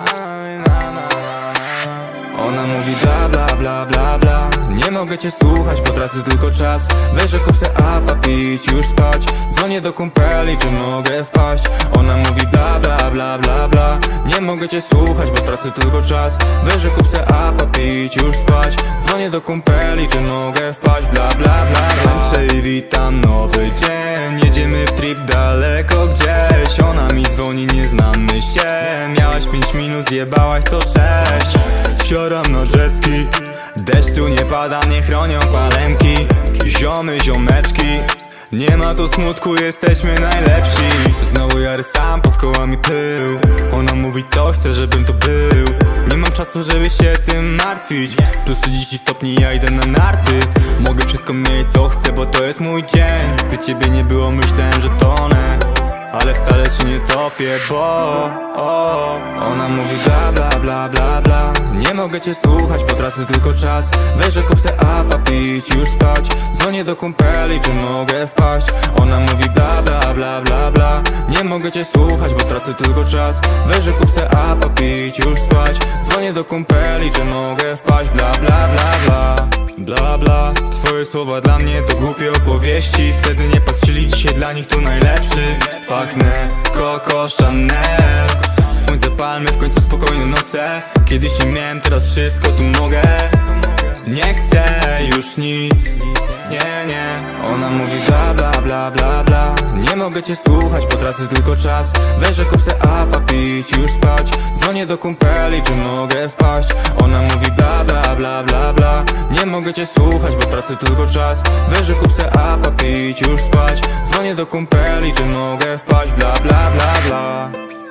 Ona mówi bla bla bla bla bla. Nie mogę cię słuchać, bo tracę tylko czas. Weź, że kup se apa, pić, już spać. Dzwonię do kumpeli, czy mogę wpaść? Ona mówi bla bla bla bla bla. Nie mogę cię słuchać, bo tracę tylko czas. Weź, że kup se apa, pić, już spać. Dzwonię do kumpeli, czy mogę wpaść? Bla bla bla bla. Tańczę i witam nowy dzień. Jedziemy w trip daleko gdzieś. Ona mi dzwoni, nie znamy się. Miałaś 5 minut, zjebałaś, to cześć. Sioram na jetski. Deszcz tu nie pada, nie chronią palemki. Ziomy, ziomeczki, nie ma tu smutku, jesteśmy najlepsi. Znowu ja sam pod kołami pył. Ona mówi co chce, żebym to był. Nie mam czasu, żeby się tym martwić. Plus 30 stopni, ja idę na narty. Mogę wszystko mieć co chcę, bo to jest mój dzień. Gdy ciebie nie było, myślałem, że tonę, ale wcale ci nie topię, bo ona mówi bla bla bla bla bla. Nie mogę cię słuchać, bo tracę tylko czas. Weź, że kup se apa, pić, już spać. Dzwonię do kumpeli, czy mogę wpaść? Ona mówi bla bla bla bla bla. Nie mogę cię słuchać, bo tracę tylko czas. Weź, że kup se apa, pić, już spać. Dzwonię do kumpeli, czy mogę wpaść? Bla bla bla bla. Bla bla, twoje słowa dla mnie to głupie opowieści. Wtedy nie patrzyli, dzisiaj dla nich tu najlepszy. Pachnę Coco Chanel. Słońce, palmy, w końcu spokojne noce. Kiedyś cię miałem, teraz wszystko tu mogę. Nie chcę już nic, nie, nie. Ona mówi bla bla bla bla bla. Nie mogę cię słuchać, bo tracę tylko czas. Weź, że kup se apa, pić, już spać. Dzwonię do kumpeli, czy mogę wpaść? Ona mówi bla bla bla bla bla. Nie mogę cię słuchać, bo tracę tylko czas. Weź, że kup se apa, pić, już spać. Dzwonię do kumpeli, czy mogę wpaść? Bla bla bla bla.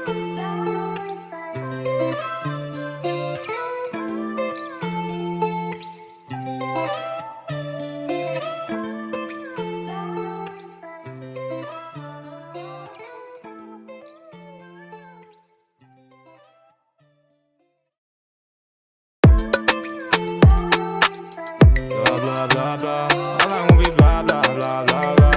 Bla bla bla, ona mówi bla bla bla bla bla.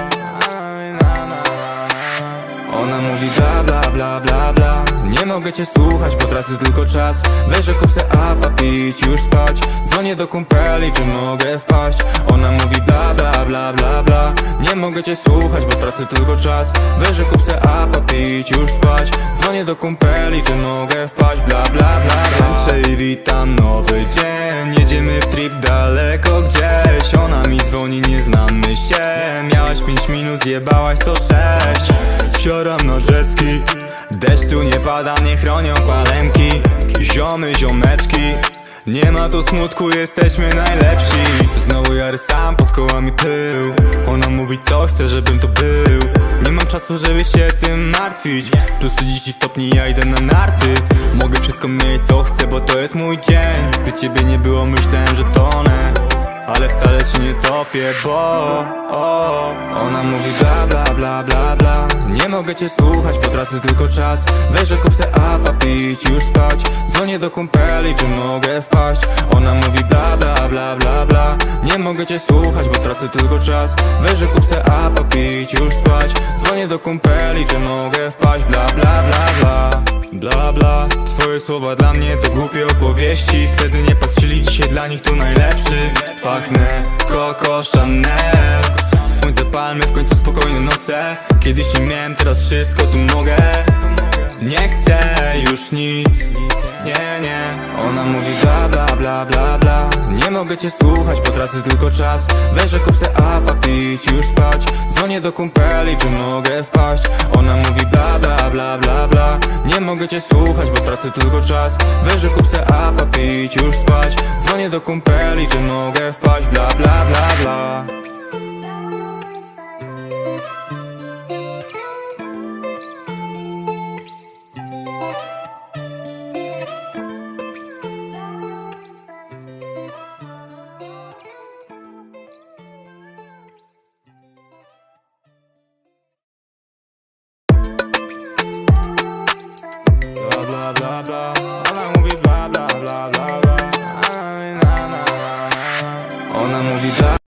Ona mówi bla bla bla bla bla. Nie mogę cię słuchać, bo tracę tylko czas. Weź, że kup se apa, pić, już spać. Dzwonię do kumpeli, czy mogę wpaść? Ona mówi bla bla bla bla bla. Nie mogę cię słuchać, bo tracę tylko czas. Weź, że kup se apa, pić, już spać. Dzwonię do kumpeli, czy mogę wpaść? Bla bla bla bla. Tańczę i witam nowy dzień. Jedziemy w trip daleko gdzieś. Ona mi dzwoni, nie znamy się. Miałaś 5 minut, zjebałaś, to cześć. Sioram na jetski. Deszcz tu nie pada, nie chronią palemki. Ziomy, ziomeczki, nie ma tu smutku, jesteśmy najlepsi. Znowu ja sam pod kołami pył. Ona mówi co chce, żebym to był. Nie mam czasu, żeby się tym martwić. Plus 30 stopni, ja idę na narty. Mogę wszystko mieć co chcę, bo to jest mój dzień. Gdy ciebie nie było, myślałem, że tonę, ale wcale ci nie topię, bo ona mówi bla bla bla bla bla. Nie mogę cię słuchać, bo tracę tylko czas. Weź, że kup se apa, pić, już spać. Dzwonię do kumpeli, czy mogę wpaść? Ona mówi bla bla bla bla bla. Nie mogę cię słuchać, bo tracę tylko czas. Weź, że kup se apa, pić, już spać. Dzwonię do kumpeli, czy mogę wpaść? Bla bla bla bla. Bla bla, twoje słowa dla mnie to głupie opowieści. Wtedy nie patrzyli, dzisiaj dla nich to najlepszy. Pachnę Coco Chanel. Słońce, palmy, w końcu spokojne noce. Kiedyś nie miałem, teraz wszystko tu mogę. Nie chcę już nic, nie. Ona mówi bla bla bla bla bla. Nie mogę cię słuchać, bo tracę tylko czas. Weź, że kup se apa, pić, już spać. Dzwonię do kumpeli, czy mogę wpaść? Ona mówi bla bla bla bla bla. Nie mogę cię słuchać, bo tracę tylko czas. Weź, że kup se apa, pić, już spać. Dzwonię do kumpeli, czy mogę wpaść? Bla bla bla bla. Bla bla bla, ona mówi bla bla bla bla bla. Ona mówi bla